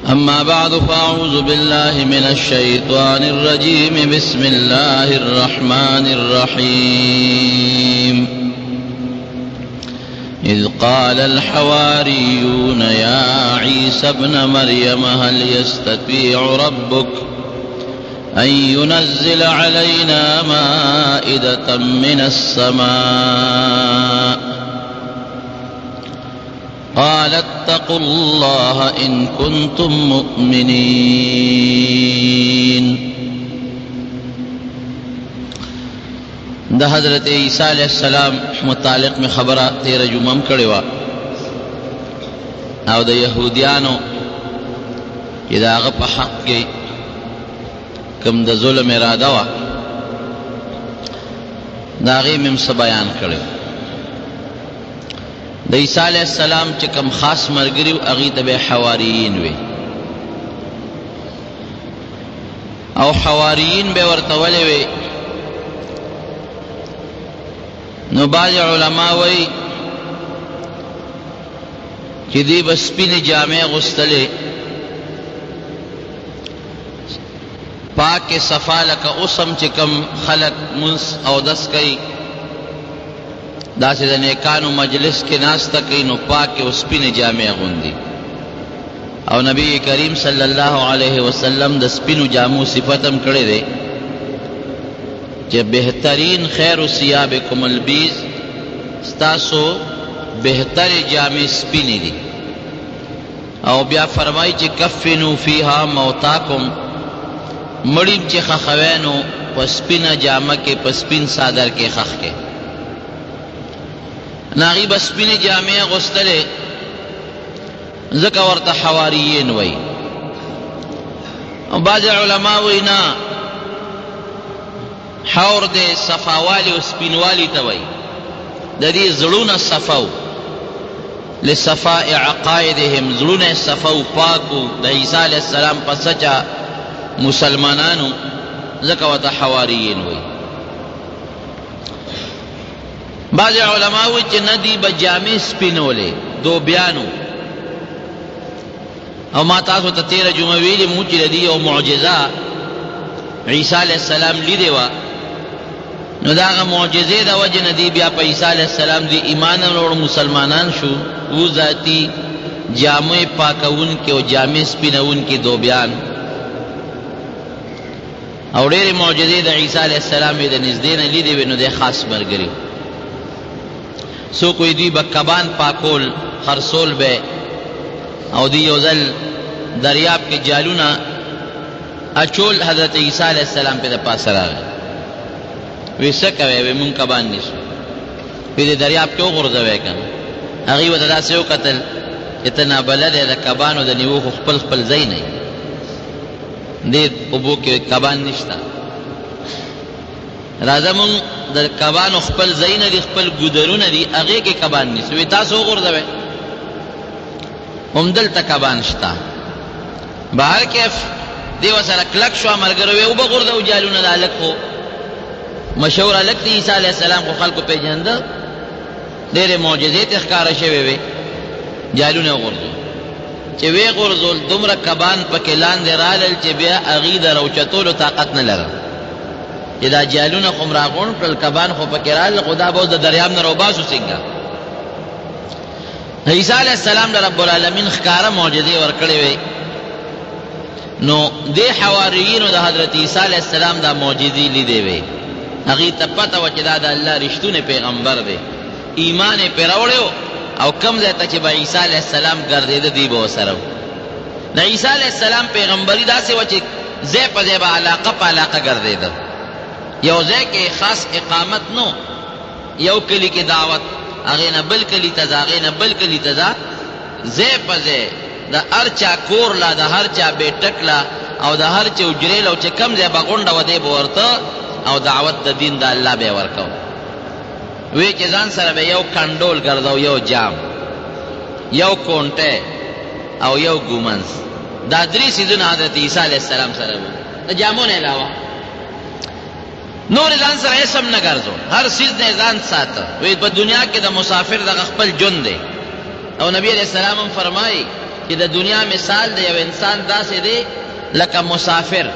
أما بعد فأعوذ بالله من الشيطان الرجيم بسم الله الرحمن الرحيم إذ قال الحواريون يا عيسى ابن مريم هل يستطيع ربك أن ينزل علينا مائدة من السماء قال اتقوا الله إن كنتم مؤمنين. دا حضرت عیسیٰ علیہ السلام متعلق میں خبرہ تیرہ جمعم کڑوا او دا یہودیانو کہ دا غپ حق کے کم دا ظلم ارادہ وا دا غیم امس بیان کڑو. دا عیسیٰ علیہ السلام چکم خاص مرگریو اغیت بے حواریین وے او حواریین بے ورطولے وے. نو بعض علماء وی کہ دی بسپین جامع غستلے پاک صفا لکا اسم چکم خلق منس او دس کئی دا سے دا نیکانو مجلس کے ناستا کئی نو پاک اسپین جامع غندی او نبی کریم صلی اللہ علیہ وسلم دا سپینو جامو صفتم کڑے دے کہ بہترین خیر ثیابکم البیض ستاسو بہتر جامع سپینی دی او بیا فرمائی چی کفنو فیہا موتاکم مڑیم چی خخوینو پسپین جامع کے پسپین صادر کے خخ کے ناغی بسپین جامع غستلے ذکا ورطا حواریین وی. بعض علماء وی نا حور دے صفاوالی و سپینوالی تاوی دا دی زلون صفاو لصفاء عقائدهم زلون صفاو پاکو دا عیسیٰ علیہ السلام پسچا مسلمانانو ذکا ورطا حواریین وی. بعض علماء وی چی ندی بجامع سپینولے دو بیانو او ما تاسو تا تیرہ جمعویلی موچی لدی او معجزہ عیسیٰ علیہ السلام لی دیوا نو داغا معجزے دا وجہ ندی بیا پا عیسیٰ علیہ السلام دی ایمانن اور مسلمانان شو او ذاتی جامع پاکون کے او جامع سپینون کی دو بیان اور دیر معجزے دا عیسیٰ علیہ السلام دا نزدین لی دیوی نو دے خاص مرگری سو کوئی دی بکبان پاکول خرسول بے او دی یوزل دریاب کے جالونا اچول حضرت عیسیٰ علیہ السلام پہ دا پاس راگا وی سکوے وی من کبان نیسو وی دی دریاب کیوں غرزوے کن اغیب دا سیو قتل اتنا بلد دا کبانو دا نیوخ خپل خپل زی نئی دی ابو کے کبان نشتا رازا من دا کبانو خپل زی ندی خپل گدرون دی اغی کے کبان نیسو وی تاسو غرزوے امدل تا کبان شتا بہر کیف دیو سر کلک شو مرگروے او بغردو جالون دا لک خو مشہور لک دی عیسیٰ علیہ السلام کو خلقو پہ جہندہ دیر معجزیت اخکار شوے وے جالون غرزو چے وے غرزو دمر کبان پکلان دے رالل چے بیا اغید روچتولو طاقت نلرا چے دا جالون خمراغون پل کبان خو پکرال خدا باز دا دریاب نروباسو سنگا. عیسیٰ علیہ السلام دا رب العالمین خکارا معجزے ورکڑے وے نو دے حواریین دا حضرت عیسیٰ علیہ السلام دا معجزی لی دے وے اگی تپتا وچدا دا اللہ رشتون پیغمبر دے ایمان پہ روڑے ہو او کم دیتا چی با عیسیٰ علیہ السلام گردے دا دی با سرو نا عیسیٰ علیہ السلام پیغمبری دا سے وچی زی پا زی با علاقہ پا علاقہ گردے دا یو زی کے خاص اقامت نو یو کلی کی دعوت اغینا بل کلی تزا اغینا بل کلی تزا زی پا زی دا ہر چا کور لا دا ہر چا بیٹک لا او دا ہر چا اجریل او چا کم زی با غنڈا و دے بورتا او دعوت دا دین دا اللہ بے ورکو وی چیزان سر بے یو کندول گردو یو جام یو کونٹے او یو گومنز دا دری سیزن حضرت عیسیٰ علیہ السلام سر دا جامون علاوہ نور ځان سره اسم نه ګرځو، هر سیز نه ځان ساته. وی په دنیا کې د مسافر د خپل جون دی، او نبی علیہ السلام هم فرمایي چې د دنیا مثال د یو انسان داسې دی لکه مسافر،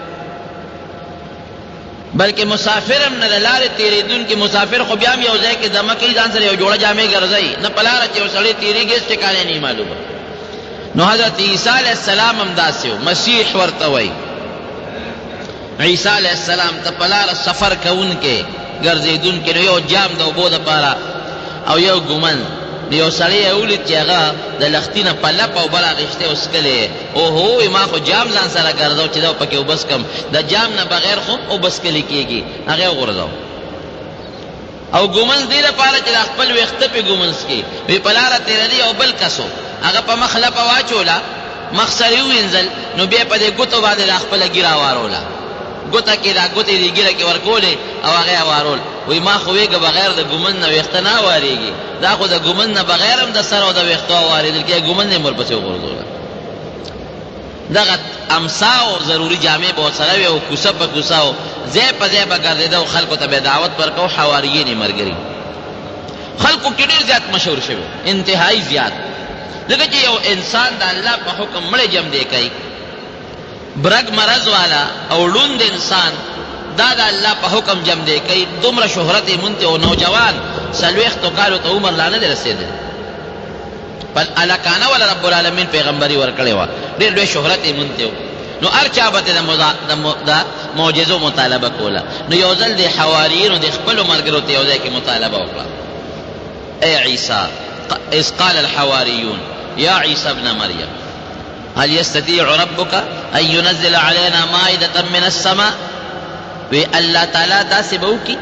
بلکې مسافر هم نه د لارې تېرېدونکي مسافر خو بیا هم یو ځای کې دمه کوي، ځان سره یو جوړه جامې ګرځوي، نه په لاره چې یو سړی تېرېږي هېڅ ټکانې نه معلومه. نو حضرت عیسی علیه السلام هم داسې و، مسیح ورته وایي. عیسی علیه السلام ته په لاره سفر کوونکی ګرځېدونکی، نو یو جام د اوبو دپاره او یو ګومن، یو سړی یې ولید چې هغه د لښتي نه په لپ اوبه راغېښتې او څکلې، اوهو ما خو جام ځان سره ګرځو چې دا پکې اوبه څکم، د جام نه بغیر خو اوبه څکلې کېږي، هغه یې وغورځو. او ګومنځ دې لپاره چې د خپل ویښته پې ګومنځ کړي. وی په لاره تېرېدی او بل کس و، هغه په مخ لپه واچوله، مخ سره یې ووینځل، نو بیا په دې ګوتو باندې دا خپله ږیره واروله، ګوته کې دا ګوتې دې ږیره کې ورکولې او هغه یې وارول. وی ما خو ویږه بغیر د ګومن نه ویښته نه واریږي، دا خو د ګومن نه بغیر هم د سر او د ویښتو واریدل کېږي، ګومن یې ورپسې وغورځوله. دغه امسا او ضروري جامې به ورسره وې او کوڅه په کوڅه او ځای په ځای به ګرځېده او خلکو ته به یې دعوت ورکو. حواریین یې ملګري خلکو کې ډېر زیات مشهور شوي، انتهایی زیات، ځکه چې یو انسان د الله په حکم مړی جمدی کوي، برګ مرض والا او ړوند انسان دا د الله په حکم جمدی کوي، دومره شهرت یې مونته او نوجوان 40 کالو ته عمر لا نه دی رسېدلی، بل الکانه ولا رب العالمین پیغمبري ورکړې وه، ډېر لوی شهرت یې مونته و. نو هر چا به د معجزو مطالبه کوله. نو یو ځل د حواریینو د خپلو ملګرو ته یو ځای کې مطالبه وکړه، ای عیسی اذ قال الحواریون یا عیسی ابن مریم هل یستطیع ربک ان ینزل علینا مائدة من السماء. وی اللہ تعالی داسې به وکړي،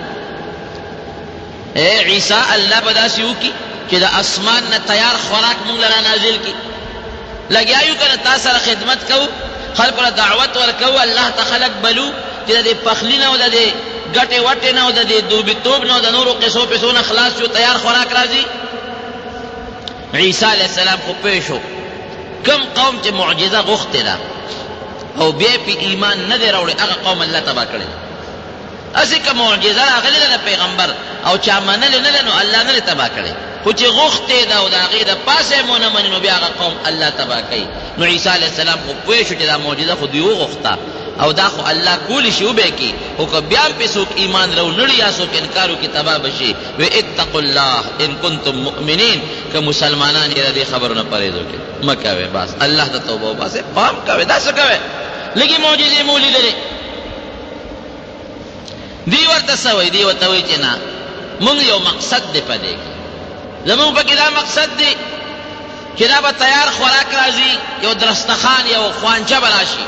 اے عیسی الله به داسې وکړي چې د اسمان نه تیار خوراک مونږ له نازل کړي. لګیا یو که نه تا سره خدمت کوو، خلکو له دعوت ورکوو، الله ته خلک بلو چې د دې پخلي نه او د دې ګټې وټې نه او د دې دوبیتوب نه او د نورو قصو پیسو نه خلاص شو، تیار خوراک راځي. عیسی علیه السلام خو پوه شو کم قوم چې معجزه غوښتې ده او بیا پې ایمان نه دی راوړی، هغه قوم الله تباه کړی. هسې که معجزه راغلې ده د پیغمبر او چا منلې نه ده، نو الله نه دی تباه کړی، خو چې غوښتې ده او د هغې د پاسه یې مونه مني، نو بیا هغه قوم الله تباه کوي. نو عیسی علیه السلام خو پوه شو چې دا معجزه خو دوی وغوښته او دا خو الله کولی شي وبې کړي، خو که بیا هم پې څوک ایمان راونړي یا څوک انکار وکړي تباه به شي. وی اتقوا الله ان کنتم مؤمنین، که مسلمانان یې د دې خبرو نه پرهیز وکړي مه کوئ، بس الله ته توبه وباسئ، پام کوئ، دا څه کوئ، لږې معجزې مو لیدلې. دی ورته څه وایي؟ دی ورته وایي چې نه، مونږ یو مقصد دی په دې کې، زمونږ پکې دا مقصد دی چې دا به تیار خوراک راځي، یو درستخان یو خوانچه به راشي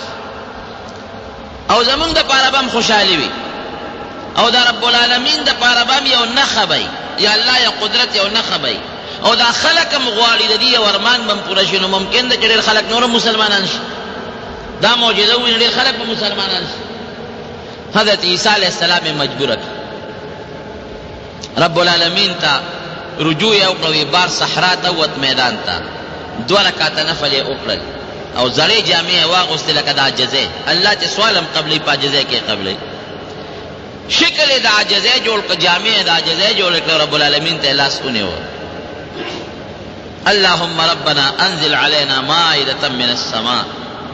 او زمونږ دپاره به هم خوشحالي وي او دا رب العالمین دپاره به هم یو نښه به یا الله یا قدرت یو نښه به او دا خلک هم غواړي د دې یو ارمان به هم پوره شي. نو ممکن ده چې ډېر خلک نور مسلمانان شي، دا معجزه وویني ډېر خلک به مسلمانان شي. حضرت عیسی علیه السلام یې مجبوره کړه، رب العالمین ته رجوع یې وکړه، وی بار صحرا ته ووت، میدان ته 2 رکعته نفل یې وکړل او زړې جامې یې واغوستې لکه د عاجزۍ. الله چې سوال هم قبلوي، په عاجزۍ کې قبلوي، شکل یې د عاجزۍ جوړ کړه، جامې یې د عاجزۍ جوړې کړه، رب العالمین ته یې لاس ونیو. اللهم ربنا انزل علينا مائدة من السماء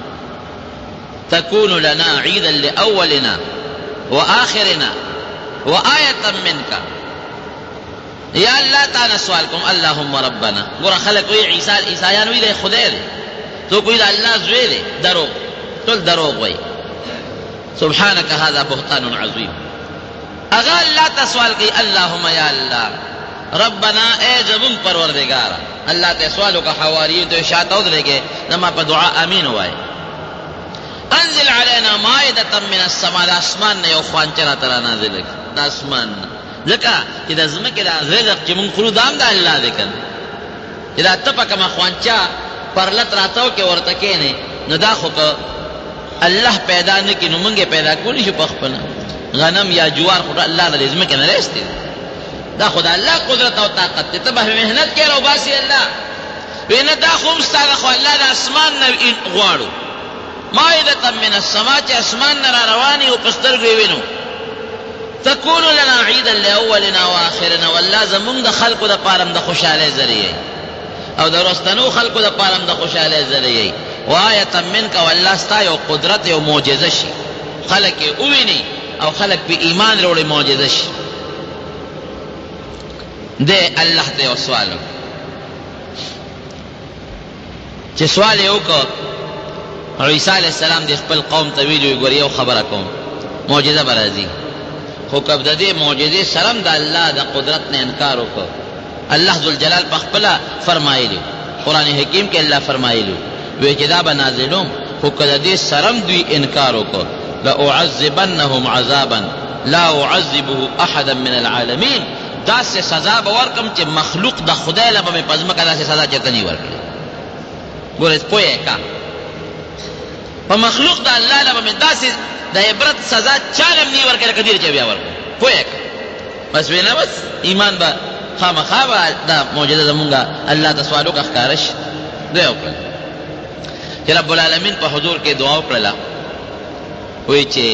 تكون لنا عيدا لأولنا وآخرنا وآية منك. یا اللہ تعالی سوال کوم اللهم ربنا. ګوره خلک وایي عیسایان وایي دی خدای دی، څوک وایي د الله زوی دی، دروغ، ټول دروغ وایي. سبحانك هذا بهتان عظیم. هغه الله ته سوال کوي اللهم یا الله ربنا اے زمون پروردگار. الله ته سوال وکړه، حواریین ته شاته ودرېږي، زما په دعا امین وایي. انزل علینا مائدة من السماء، د اسمان نه یو خوانچه راته رانازله کړه، د اسمان نه، ځکه چې د ځمکې دا رزق چې مونږ خورو دا هم د الله دی که نه، چې دا ته په کومه خوانچه پرلت راتاو کې ورته کښېنې، نو دا خو که الله پیدا نه کړي نو مونږ یې پیدا کولی شو په خپله. غنم یا جوار خو الله د دې ځمکې نه رایستی دی، دا خو د الله قدرت او طاقت دی، ته به محنت کې راوباسي الله. وی نه دا خو هم ستا ده، خو الله د اسمان نه غواړو مائدة من السماء، چې اسمان نه را روانې او په سترګو یې وینو. تكون لنا عيدا لأولنا وآخرنا، والله زمونږ د خلقو دپاره هم د خوشحالۍ ذریعه او د رستنو خلقو د پاره د خوشاله ذریعہ وآیه منک والله ستا یو قدرت یو معجزه شي خلق یې وویني او خلق په ایمان وروړي معجزه شي دې الله ته یو سوال چې سوال یې وکړ عیسی علیہ السلام د خپل قوم ته ویلو ګور یو خبره کوم معجزه برازي خو کب د دې معجزې سره د الله د قدرت نه انکار وکړ الله ذوالجلال په خپل فرمایلی قران حکیم کې الله فرمایلی وی چې دا به نازلوم خو کله دې سره دوی انکار وکړ لأعذبنهم عذابا لا أعذبه احدا من العالمین داسې سزا به ورکم چې مخلوق د خدای له به پزمکه داسې سزا چرته نه ورکړي ګورې پوهه کا په مخلوق د الله له به داسې د عبرت سزا چاله نه ورکړي کدی چې بیا ورکړي پوهه بس وینا بس ایمان به خامخا دا معجزه زمونږه الله ته سوالو کا ښکارش دی وکړه چې رب العالمین په حضور کې دعا وکړه وی چې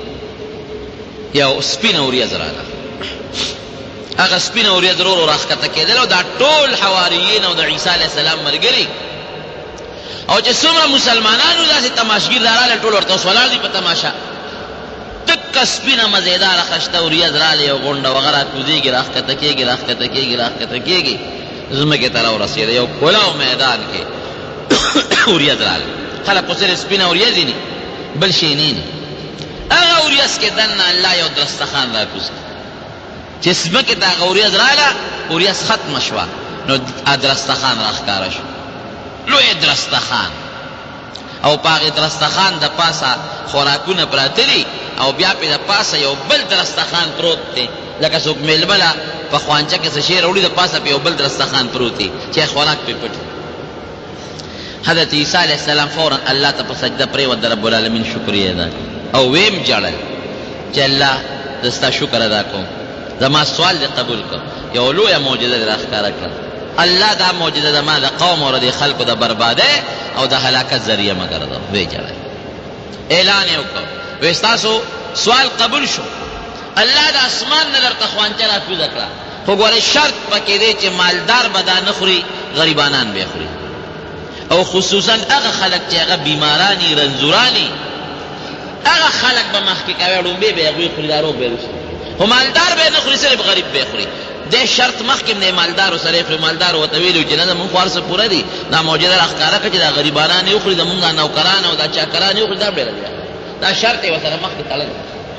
یو سپین اوریځ راغله هغه سپین اوریځ ورو راښکته کېدل او دا ټول حواریین او د عیسی علیه السلام ملګري او چې څومره مسلمانانو داسې تماشګیر راغله ټول ورته اوس ولاړ دي په تماشا تکه سپینه مزیداره خشته اوریځ راغله یو غونډه وغیره کوزیږي راښکته کېږي راښکته کېږي راښکته کېږي ځمکې ته راورسېده یو کلاو میدان کې اوریځ راغله خلک خو صرف سپینه اوریځ دي بل شی نه هغه اوریځ کې دننه الله یو دسترخوان راکوز چې ځمکې ته هغه اوریځ راغله اوریځ ختمه شوه نو دسترخوان راښکاره شو لوی دسترخوان او په هغې دسترخوان د پاسه خوراکونه پراته دي او بیا پې د پاسه یو بل دسترخوان پروت دی لکه څوک میلمه له په خوانچه کې څه شی راوړي د پاسه پې یو بل دسترخوان پروت دی چې خوراک پې پټ حضرت عیسی علیہ السلام فوراً الله ته په سجده پرېوت د رب العالمین شکریه ادا او ویم جړل چې الله زه ستا شکر ادا کوم زما سوال دې قبول کړ یو لویه معجزه دې راښکاره کړه الله دا معجزه زما د قوم او د خلکو د بربادۍ او د هلاکت ذریعه مه ګرځه ویې جړل اعلان یې وکړ وی ستاسو سوال قبول شو الله د اسمان نه درته خوانچه راکوزه کړه خو ګورې شرط پکې دی چې مالدار به دا نه خوري غریبانان به یې خوري او خصوصا هغه خلک چې هغه بیمارانی رنځورانی هغه خلک به مخکې کوي ړومبې به هغوی خوري دا روغ به یې وروسته خو مالدار به یې نه خوري صرف غریب به یې خوري دې شرط مخکې هم دی مالدارو سره یې خوري مالدار ورته ویلي چې نه زمونږ خو هر څه پوره دي دا معجزه راښکاره کړه چې دا غریبانان یې وخوري زمونږ دا نوکران او دا چاکران یې وخوري دا ډېره دی دا شرط یې ورسره مخکې تړلی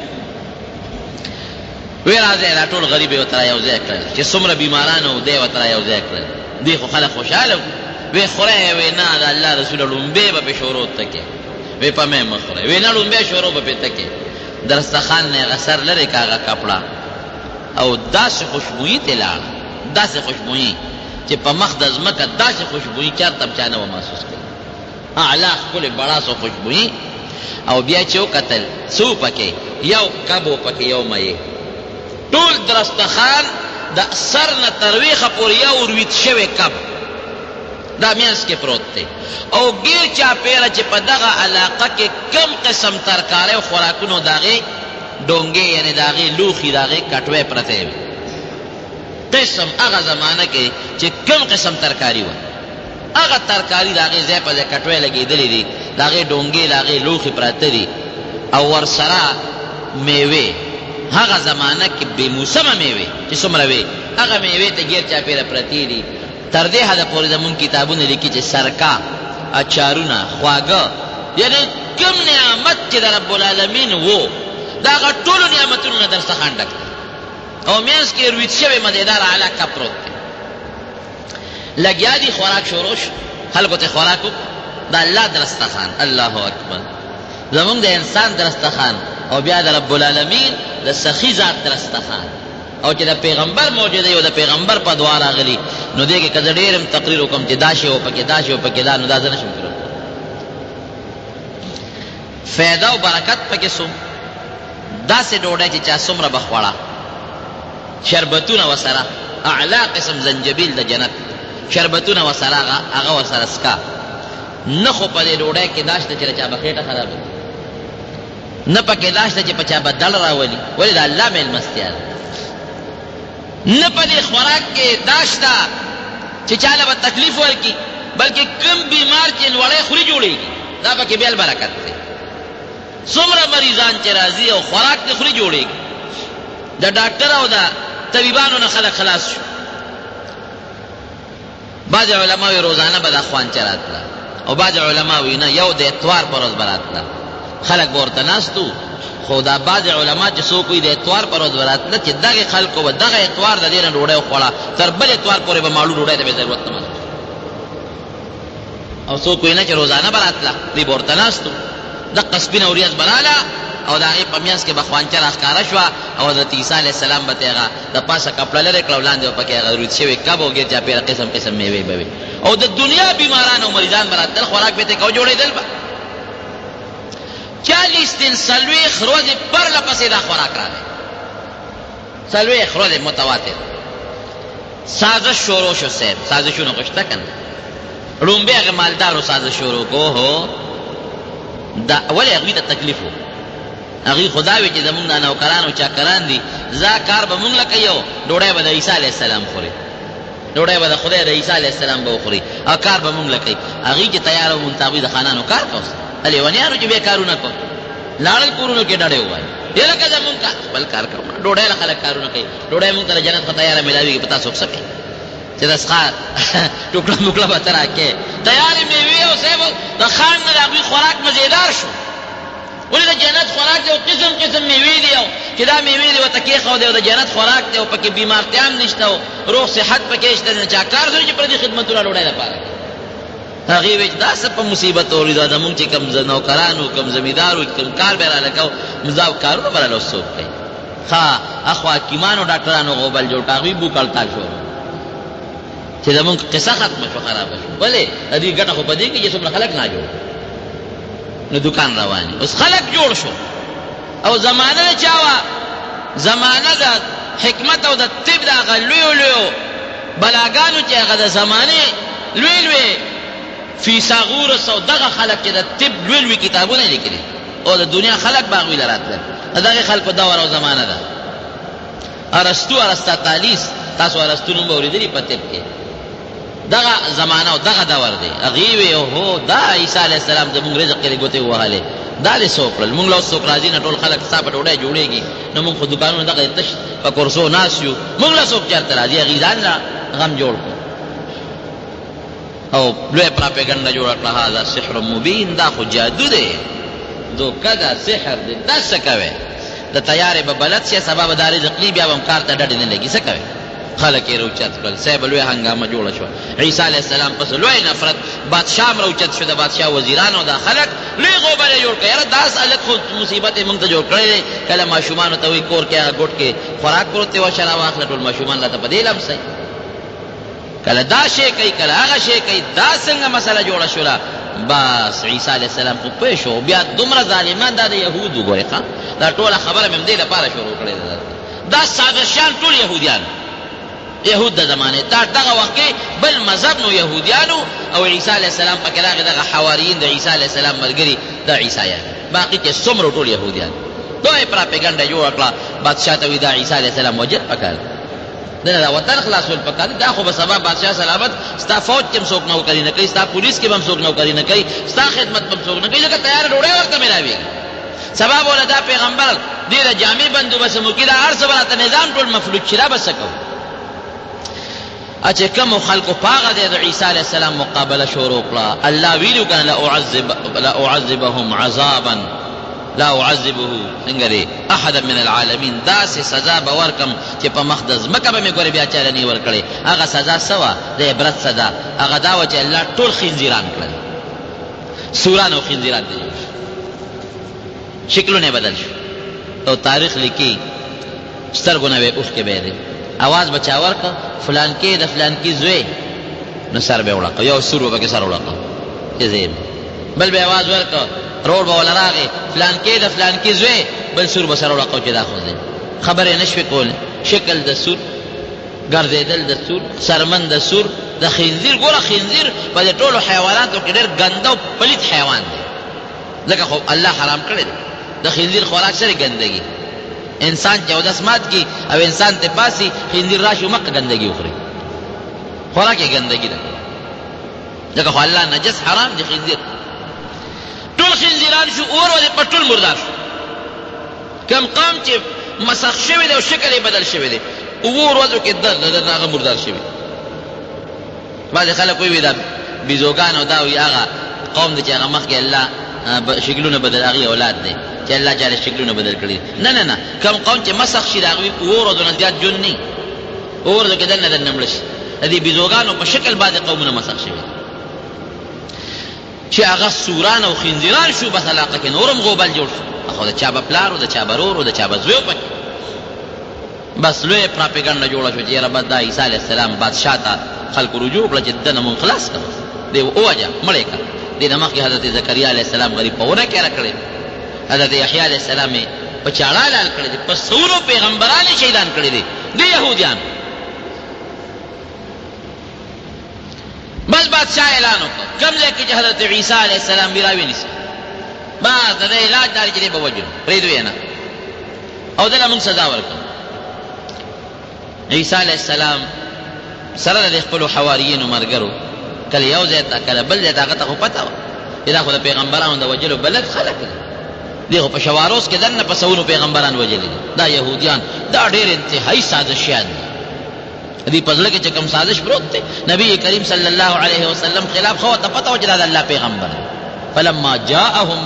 وی راځئ دا ټول غریب یې ورته را یو ځای کړل چې څومره بیماران و دی یې ورته را یو ځای کړل دې خو خلک خوشحاله وی خورئ وی نه د الله رسوله ړومبې به پې شورو تکې وی په مې مه خورئ وی نه ړومبې شورو به پې تکې دسترخوان نه یې هغه سر لرې که هغه کپړه او داسې خوشبویي ترې لاړه داسې خوشبویي چې په مخ د ځمکه داسې خوشبویي چېرته چا نه وه محسوس کړې اعلی ښکلې بړاسو خوشبویي او بیا چې وکتل څه پکې یو کب و پکې یو مایې ټول دسترخوان د سر نه تر ویخه پورې یو رویت شوی کب دا مینس کې پروت دی او ګیر چاپیره چې په دغه علاقه کې کم قسم ترکارۍ او خوراکونو د هغې ډونګې یعنې د هغې لوښي د هغې کټوۍ پرتې وي قسم هغه زمانه کې چې کم قسم ترکاري وه هغه ترکاري د هغې ځای په ځای کټوۍ لګېدلې دي د هغې ډونګې د هغې لوښي پراته دي او ورسره میوې هغه زمانه کې بې موسمه میوې چې څومره وې هغه میوې ته ګیر چاپیره پرتې دي تر دې حده پورې زمونږ کتابونه لیکي چې سرکه اچارونه خواږه یعنې کوم نعمت چې د رب العالمین و د هغه ټولو نعمتونو نه دسترخوان ډک دی او منځ کې رویت شوی مزیدار اعلی کب پروت دی لګیا دي خوراک شروع شو خلکو ته خوراک د الله دسترخوان الله اکبر زمونږ د انسان دسترخوان او بیا د رب العالمین د سخي ذات دسترخوان او چې د پیغمبر معجزه یو د پیغمبر په دعا راغلی نو دې کې که زه ډېر هم تقریر وکړم چې دا شی وپکې دا شی وپکې دا نو دا زه نشم کولی فایده او برکت پکې څوم داسې ډوډۍ چې چا څومره به خوړه شربتونه ورسره اعلی قسم زنجبیل د جنت شربتونه ورسره هغه ورسره څکه نه خو په دې ډوډۍ کې دا شته چې د چا به خېټه خرابه نه پکې دا شته چې په چا به دړ راولي ولې د الله مېلمستیا ده نه په دې خوراک کې دا شته چې چاله به تکلیف ورکي، بلکې کم بیمار چې وړی خوري جوړېږي، دا پکې بیل برکت دی. څومره مریضان چې راځي او خوراک د خوري جوړېږي، د ډاکټر او د طبیبانو نه خلک خلاص شو. بعض علما وی روزانه به دا خوانچه راتله، او بعض علما وی نه یو د اتوار پر ورځ به راتله. خلک به ورته ناستو، خو دا بعض علما چې څوک وي د اتوار پر ورځ به راتله چې دغې خلکو به دغه اتوار د دې نه ډوډۍ وخوړه، تر بل اتوار پورې به مالو ډوډۍ ته به ضرورت نه محسوس. او څوک وی نه چې روزانه به راتله، دوی به ورته ناستو. دقه سپینه وریځ به راله او د هغې په میانځ کې به خوانچه راښکاره شوه، او حضرت عیسی علیه السلام به ته هغه د پاسه کپړه لرې کړه او لاندې به پکې هغه روید شوی کب او ګیر چاپېره قسم قسم میوې به وي، او د دنیا بیماران او مریضان به راتلل، خوراک به یې کو جوړېدل به. 40 دن 40 ورځې پرله پسې دا خوراک راغی، 40 ورځې متواتر. سازش شروع شو. صاحب سازشونه خو شته که نه؟ لومبې هغې مالدارو سازش شروع کو. هو دا ولې هغوی ته تکلیف و، هغوی خو دا وي چې زمونږ دا نوکران او چاکران دي، زه کار به مونږ له کوي او ډوډۍ به د عیسی علیه السلام خوري، ډوډۍ به د خدای د عیسی علیه السلام به وخوري، او کار به مونږ له کوي. هغوی چې تیار وو مونږ ته هغوی د خانانو کار کوس، د لیونیانو چې بې کارونه کو، لاړل کورونو کې ډډې ووایي، یا لکه زمونږ کار خپل کار کوو، ډوډۍ له خلک کارونه کوي، ډوډۍ مونږ ته د جنت خو تیاره میلاوېږي، په تاسو څه کوي چې د څښا ټوکړه موکړه به ته راکې. تیارې میوې او صاحب د خان نه د هغوی خوراک مزېدار شو. ولې د جنت خوراک دی او قسم قسم میوې دي، او چې دا میوې دي ورته کېښودې او د جنت خوراک دی او پکې بیمارتیا هم نشته او روغ صحت پکې شته، نه چا کار سره چې پردي خدمتونه ډوډۍ لپاره کوي. هغې وایي چې دا څه په مصیبت اوري، دا زمونږ چې کوم نوکران وو، کوم زمیندار وو، کوم کار به یې راله کوو، دا کارونه به راله څوک کوي. ښه اخوا حکیمانو ډاکټرانو غوبل جوړ کړ، هغوی بوک هړتال شو چې زمونږ قصه ختمه شو، خرابه شو. ولې د دوی ګټه خو په دې کې چې څومره خلک نه جوړ، نو دوکان روان دي. اوس خلک جوړ شو او زمانه د چا وه؟ زمانه د حکمت او د طب د هغه لویو لویو بلاګانو چې هغه د زمانې لوی لوی فیثاغورس او دغه خلک چې د طب لوی لوی کتابونه یې لیکلي، او د دنیا خلک به هغوی له راتلل. د دغې خلکو دور او زمانه ده. ارسطو ارسطاطالیس، تاسو ارسطو نوم به اورېدلي په طب کې، دغه زمانه او دغه دور دی. هغې وی هو دا عیسی علیه السلام زمونږ رزق کې ګوتې ووهلې، دا دې څوک کړل؟ مونږ له اوس څوک راځي نه، ټول خلک ستا په ډوډۍ جوړېږي، نو مونږ خو دوکانونه دغه تش په کورسو ناست یو، مونږ له څوک چېرته راځي؟ هغې ځان له غم جوړ کړو او لویه پراپېګنډه جوړه کړه، هذا سحر مبین، دا خو جادو دی، دوکه ده، سحر دی، دا څه کوې؟ د تیارې به بلد شي، سبا به دا رزق لي، بیا به هم کار ته ډډې نه لګي، څه کوې؟ خلک یې راوچت کړل. صاحب لویه هنګامه جوړه شوه. عیسی علیه السلام پس لوی نفرت، بادشاه هم راوچت شو، د بادشاه وزیران او دا خلک لوی غوبل یې جوړ کړه. یاره داس هلک خو مصیبت یې مونږ ته جوړ کړی دی. کله ماشومانو ته وایي کور کې هغه ګوټ کې خوراک پروت دی، وشه راواخله، ټول ماشومان راته په دې لمسئ، کله دا شی کوي، کله هغه شی کوي. دا څنګه مسله جوړه شوله؟ بس عیسی علیه السلام خو پوه شو. بیا دومره ظالمان دا د یهود وګورئ، دا ټوله خبره مې همدې لپاره شروع کړې ده. دا سازشیان ټول یهودیان، یهود د زمانې تا دغه وخت کې بل مذهب نو یهودیانو، او عیسی علیه السلام پکې راغی دغه حواریین د عیسی علیه السلام ملګري د عیسایان، باقي چې څومره ټول یهودیان. دوی پراپېګنډه جوړه کړه، بادشاه ته وایي دا عیسی علیه السلام وجل پکار دنه دا وطن خلاصول پکار دا خو به سبا بادشاه سلامت ستا فوج کې هم څوک نوکري نه کوي، ستا پولیس کې به هم څوک نوکري نه کوي، ستا خدمت به هم څوک نه کوي، ځکه تیاره ډوډۍ ورته میلاوېږي. سبا به وله دا پیغمبر دې د جامې بندوبست هم وکړي، دا هر څه به راته نظام ټول مفلوج شي، دا به څه کوو؟ چې کومو خلکو په هغه دی د عیسی علیه السلام مقابله شروع کړه. الله ویلو کنه لأعذبهم عذابا لا اعذبه څنګه دی احد من العالمین، داسې سزا به ورکم چې په مخ د ځمکه به مې ګورې بیا چاله نه ورکړې. هغه سزا څه وه؟ د عبرت سزا. هغه دا وه چې الله ټول خنزیران کړل، سوران او خنزیران ته جوړ شو، شکلونه بدل شو. او تاریخ لیکي سترګو نه به اوښکې به دی، اواز به چا ورکړه فلان کې د فلان کې زوی، نو سر به وړقه، یو سور به پکې سر وړقه چې زه بل به اواز ورکړه رور به وله راغې فلان کې د فلان کې زوی، بل سور به سر وړقه چې دا خو دی. خبرې نه شوې کولی، شکل د سور، ګرځېدل د سور، سرمن د سور، د خنزیر. ګوره خنزیر په دې ټولو حیواناتو کې ډېر ګنده او پلیت حیوان دی، ځکه خو الله حرام کړی دی. د خنزیر خوراک سره ګندګي، انسان 14 مات کی او انسان ته پاسی خنزیر راشي مکه ګندګي وخوري. خوراک یې ګندګي ده. ځکه خو الله نجس حرام دي خنزیر. ټول خنزیران شو اور ولې په ټول مردار شو. کم قام چې مسخ شوی دی او شکل یې بدل شوی دی اور ورځو کې د هغه مردار شوی. بعضې خلک وایي دا بیزوګان او دا وایي هغه قوم دی چې هغه مخکې الله شکلونه بدل هغې اولاد دی چې الله جاله شکلونه بدل کړي. نه نه نه کم قوم چې مسخ شي د هغوی اور ورځو نه زیات ژوند نه وي. اور ورځو کې دننه دننه مړه شي. د دې بیزوګانو په شکل بعضې قومونه مسخ شوي چې هغه سوران او خنزیران شو بس علاقه کې نورم غوبل جوړ شو. خو د چا به پلار و د چا به رور و د چا به زوی پکې بس لوی پراپیګنډه جوړه شوه چې یاره بس دا عیسی علیه السلام بادشاه ته خلکو رجوع کړه چې دنه مونږ خلاص کړه دی ووجه مړی کړه. دې نه مخکې حضرت زکریا علیه السلام غریب په ونه کې را کړی. حضرت یحیی علیه السلام یې په چاړه لال کړی دی. په سونو پیغمبران یې شهیدان کړي دي د یهودیانو. بس بادشاہ اعلان وکړه کوم ځای کې چې حضرت عیسی علیه السلام بیا راونیسي بس د دې علاج دا چې دی به وجنو پرېږدو یې نه او دله مونږ سزا ورکړو. عیسی علیه السلام سره د خپلو حواریینو ملګرو کله یو ځای ته کله بل ځای ته هغه ته خو پته وه چې دا خو د پیغمبرانو د وجلو بلد خلک دي. دی خو په شواروس کې دننه په سونو پیغمبران وجلي دي. دا یهودیان دا ډېر انتهایي سازشیان دي. دې په زړه کې چې کوم سازش پروت دی نبی کریم صلی الله علیه وسلم خلاف خو ته پته وه چې دا د الله پیغمبر دی. فلما جاءهم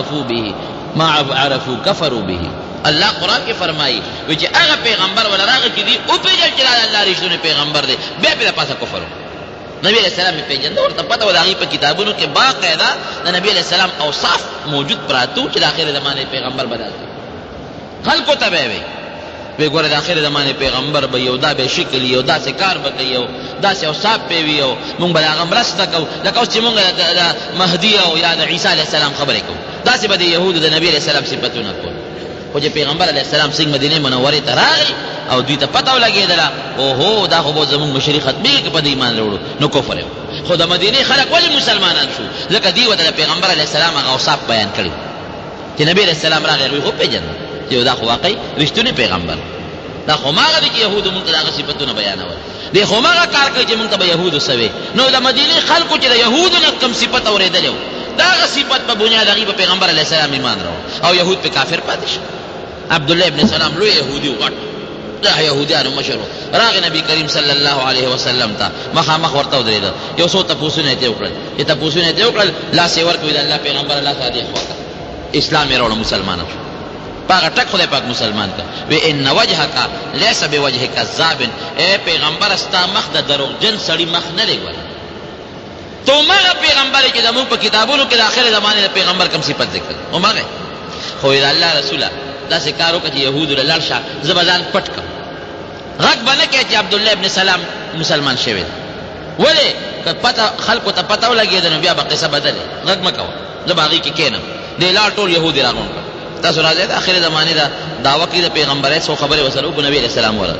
ما عرفوا كفروا به. الله قرآن کې فرمایي چې هغه پیغمبر ولا راغی چې دی او پیژل چې دا الله رښتونی پیغمبر دی بیا پې د پاسه کفر نبی علیہ السلام یې پیژنده ورته پته وه د هغې په کتابونو کې باقاعده د نبی علیہ السلام اوصاف موجود پراتو چې د آخر زمانې پیغمبر به داسې خلکو ته به یې وی ګوره د آخر زمانې پیغمبر به یو دا به شکل یو داسې کار به کوي او داسې اوصاف به وي او مونږ به د هغه مرسته کوو لکه اوس چې مونږ د مهدي او یا د عیسی علیه السلام خبرې کوو داسې به د یهودو د نبي علیه السلام صفتونه کول. خو چې پیغمبر علیه السلام څنګه مدینې منورې ته راغی او دوی ته پته ولګېدله اوهو دا خو به زمونږ مشري ختمېږي که په د ایمان راوړو نو کفر یې خو د مدینې خلک ولې مسلمانان شو ځکه دوی ورته د پیغمبر علیه السلام هغه اوصاف بیان کړي چې نبي علیه السلام راغی هغوی خو پېژنده چې دا خو واقعي رښتونی پیغمبر دا خو ماغه دی چې یهودو مونږ ته د هغه صفتونه بیانول دی خو ماغه کار کوي چې مونږ ته به یهودو سوی نو د مدینې خلکو چې د یهودو نه کوم صفت اورېدلی و د هغه صفت په بنیاد هغوی په پیغمبر علیه السلام ایمان راوړ او یهود پې کافر پاتې شو. عبدالله ابن سلام لوی یهودي و غټ دا یهودیانو مشر و راغی نبی کریم صلی الله علیه وسلم ته مخامخ ورته ودرېده یو څو تپوسونه یې ترې وکړل چې تپوسونه یې ترې وکړل لاس یې ورکړ د الله پیغمبر الله صادق وکړه اسلام یې راوړه مسلمانان شو پاگا ٹک خدا پاک مسلمان کا وی ان وجہ کا لیسا بے وجہ کذاب اے پیغمبر استا مخ دا دروغ جن سڑی مخ نہ لے گولا تو ماغا پیغمبر کی دمو پا کتابونو کے آخر زمانے دا پیغمبر کم صفت ذکر او ماغا خوید اللہ رسولہ دا سے کارو کا چی یہود اللہ شاہ زبادان پٹ کم غق بنا کیا چی عبداللہ ابن سلام مسلمان شوید ولی خلقو تا پتاو لگی دنو بیا با قصہ بدلے غق مکو زباغی کی کینم دے لار طول یہودی راغون کر تاسو راځئ د آخر زمانې دا دعوه کوي د پیغمبرۍ څو خبرې ورسره وکړو نبي علیه السلام ورغی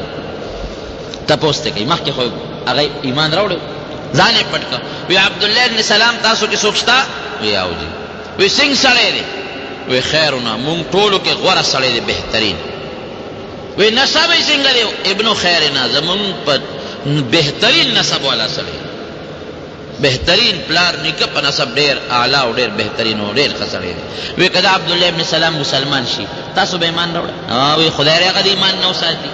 تپوس ته کوي مخکې خو هغه ایمان راوړی ځان یې پټ کړ وی عبدالله ابن سلام تاسو کې څوک شته وی او جي وی څنګه سړی دی وی خیرونه مونږ ټولو کې غوره سړی دی بهترین وی نسب یې څنګه دی ابنو خیرنا زمونږ په بهترین نسب والا سړی بهترین پلار نیکه په نسب ډېر اعلی او ډېر بهترین او ډېر ښه سړی دی وی که د عبدالله ابن سلام مسلمان شي تاسو به ایمان راوړه وی خدای ری هغه د ایمان نه وساتي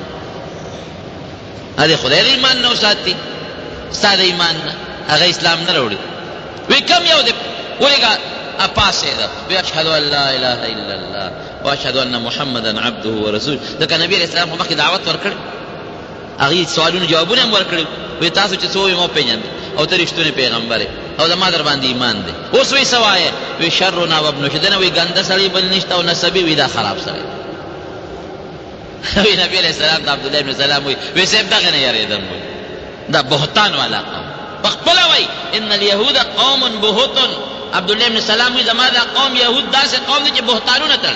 هغه خدای د ایمان نه وساتي ستا د ایمان نه هغه اسلام نه راوړي وی کم یو دی ولېږه پاسېده وی اشهد ان لا اله الا الله واشهد ان محمدا عبده ورسول ځکه نبي علیه السلام خو مخکې دعوت ورکړی هغې سوالونو جوابونه هم ورکړي وی تاسو چې څه وایي ما وپېژنده او ته رښتونی پیغمبر او د ما در باندې ایمان دی اوس وی څه وایې وی شرنا وابنو شدنه وی ګنده سړی بل نشته او نسبي وی دا خراب سړی وی نبي علیه السلام ته عبدالله ابن سلام وی صاحب دغه نه یارېدم وی دا بهتان والا قوم پخپله وی ان الیهود قوم بهتون عبدالله ابن سلام وی زما دا قوم یهود داسې قوم دی چې بهتانونه تړي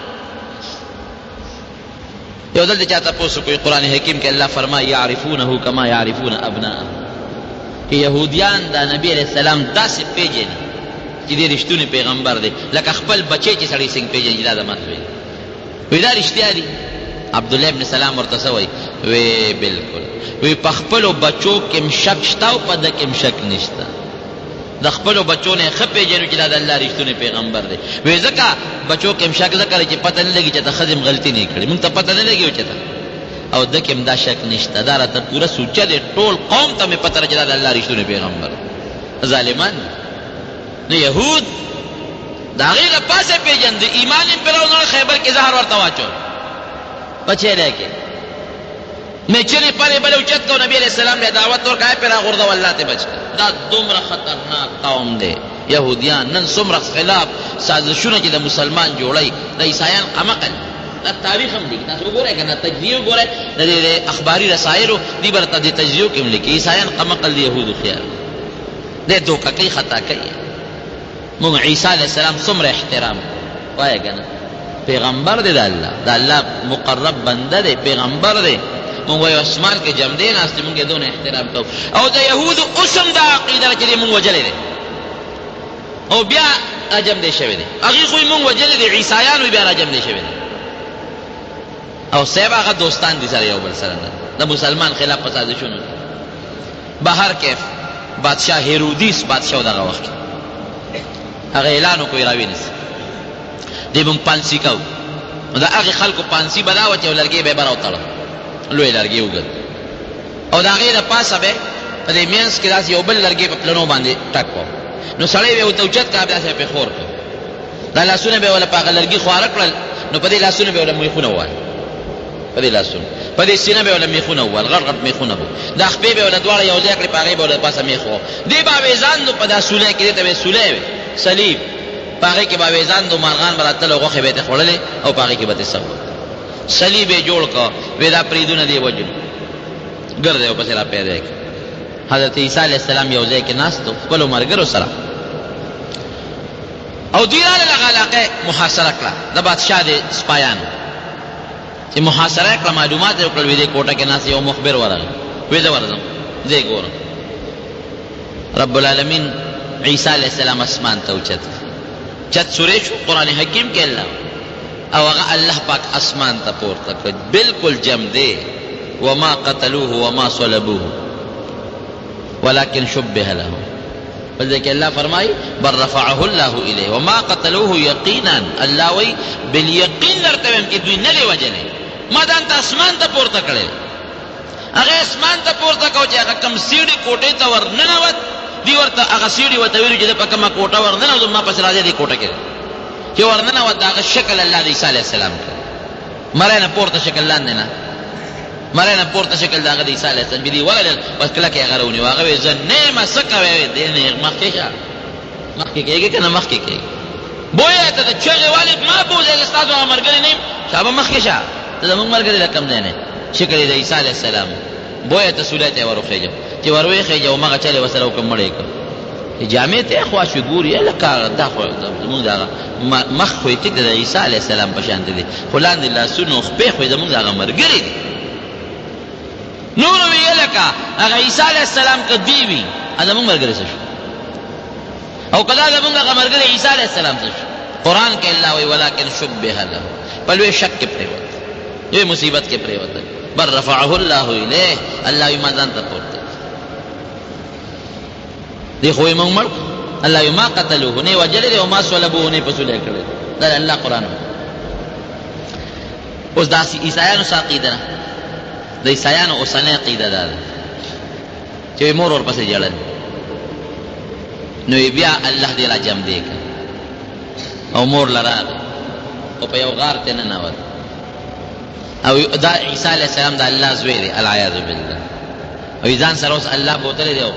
یو دلته چا تپوس کوي قرآن حکیم کې الله فرمایي یعرفونه کما یعرفون ابناءهم کہ یہودیان دا نبی علیہ السلام دا سے پیجنی چې دی رښتونی پیغمبر دی لکه خپل بچی چې سړی څنګه پیژني دا د مطلب وی دا رښتیا دي عبدالله ابن سلام ورته څه وایي وی بالکل وی په خپلو بچو کې م شک شته او په ده کې م شک نشته. د خپلو بچو نه ښه پېژنو چې دا د الله رښتونی پیغمبر دی. وی ځکه بچو کې م شک ځکه چې پته نه لګي چې ته ښځې م غلطي نه کړې، موږ ته پته نه لګي چې ته، او ده کې م دا شک نشته. دا راته پوره سوچه دی، ټول قوم ته مې پته ده چې دا د الله رښتونی پیغمبر دی. ظالمان نو یهود د هغې نه پاسه پېژند، ایمان یې پرې راونړ، خیبر کې زهر ورته واچول په چیرې کې میچلې پرې بلې اوچت کو، نبي علیہ السلام له دعوت ورکړه پرې راغورځول، الله ته بچ کړه. دا دومره خطرناک قوم دی یهودیان. نن څومره خلاف سازشونه چې د مسلمان جوړی، د عیسایان قمقل، دا تاریخ هم لیکي. تاسو وګورئ که نه، تجزیه وګورئ د اخباري رسایلو دي به درته د تجزیو کې هم لیکي. عیسایان قمقل د یهودو خیال دی، دوکه کوي، خطا کوي. مونږ عیسی علیہ السلام څومره احترام وایه که نه، پیغمبر دی د الله، د الله مقرب بنده دی، پیغمبر دی. مونږ وایو اسمان کې جم دی ناست، مونږ یې دونه احترام کوو. او د یهودو اوس هم دا عقیده ده چې دی مونږ وجلی دی او بیا راجم دی شوی دی. هغې خو یې مونږ وجلی دی، عیسایان وی بیا راجم دی شوی دی. او صاحب هغه دوستان دي سره یو بل سره نه، د مسلمان خلاف په سازشونو. بهر کیف بادشاه هیرودیس بادشاه دغه وخت هغه اعلان وکړ راوینیسي دی مونږ پانسي کوو. نو د هغې خلکو پانسي به دا وه چې یو لرګی به یې به راوتړه، لوی لرګی اوږد، او د هغې د پاسه به په دې مینځ کې داسې یو بل لرګی په پلنو باندې ټک و. نو سړی به یې ورته اوچت کړه، داسې به یې خور کړ، دا لاسونه به یې وله په هغه لرګي خواره کړل. نو په دې لاسونه به یې وله میخونه ووهل، په دې لاسونه په دې سینه به یې وله میخونه ووهل، غټ غټ میخونه به، دا خپې به یې وله دواړه یو ځای کړې، په هغې به وله پاسه میخ و. دې به اویزان دو په دا سولی کې، دې ته به یې سولی وي صلیب، په هغې کې به اویزان دو، مارغان به راتل او غوښې به یې ته خوړلې، او په هغې کې به ته څه صلیب یې جوړ کړه. وی دا پریدونه دی وجنو، ګرد یې ورپسې را پیدا کړه. حضرت عیسی علیہ السلام یو ځای کې ناست و خپلو ملګرو سره، او دوی راغلل هغه علاقه محاصره کړه د بادشاه د سپایانو. چې محاصره یې کړه، معلومات یې وکړل، وی دې کوټه کې ناست یو مخبر ورغی، وی زه ورځم، زه یې ګورم. رب العالمین عیسی علیہ السلام اسمان ته اوچت چت سورې شو، قرآن حکیم کې الله، او هغه الله پاک اسمان ته پورته کړ، بالکل جم دی. وما قتلوه وما صلبوه ولكن شبه له. بل ځکه الله فرمایي بل رفعه الله الیه وما قتلوه یقینا، الله وی بالیقین درته وایم چې دوی نه دی وجلی، ما دا انت اسمان ته پورته کړی. هغه اسمان ته پورته کو چې هغه کم سیړي کوټې ته ورننوت، دی ورته هغه سیړي ورته ویلي چې د په کومه کوټه ورننوت، ما پسې راځه دې کوټه کې چې ورننوت. د هغه شکل الله د عیسی علیہ السلام کړ، مړی نه پورته شکل لاندې نه، مړی نه پورته شکل د هغه د عیسی علیہ السلام. دې ولل بس کلکې هغه راونیو، هغه وی زه نه یم، څه کوې؟ دې نه مخکې شه، مخکې کېږي که نه مخکې کېږي. بویه ته د چغې والد ما بوځېږي، ستاسو هغه ملګري نه یم، شابه مخکې شه، ته زموږ ملګري له کم ځای نه. شکل یې د عیسی علیہ السلام. بویه ته سولی ته یې ور وخېږم، چې ور ویښېږه همغه چل یې ورسره وکړم، مړی یې کړ. جامې ته یې خوا شو، ګوري لکه دا خو زمونږ د هغه مخ خو یې ټیک د عیسی علیہ السلام په شانته دی، خو لاندې لاسونه خپې خو یې زمونږ د هغه ملګري دي. نور وی لکه هغه عیسی علیہ السلام که دی وي زمونږ ملګري څه شو، او که دا زمونږ هغه ملګري عیسی علیہ السلام څه شو. قرآن کې الله وی ولکن شبه له، په لوی شک کې پرېوت، لوی مصیبت کې پرېوت. بل رفعه الله الیه، الله وی ما ځان ته پورته دی، خو یې موږ مړ، الله وی ما قتلوه، نه وجلی دی، او ما صلبوه، نه پسولی کړی. دا الله قرآن. اوس دا عیسایانو څه عقیده ده؟ د عیسایانو اوسنۍ عقیده دا ده چې مور ورپسې ژړل، نو بیا الله دې را جم دی کړ، او مور له راغی او په یو غار ته ننوت، او دا عیسی علیہ السلام د الله زوی دی، العیاذ بالله. او ځان سره اوس الله بوتلی دی،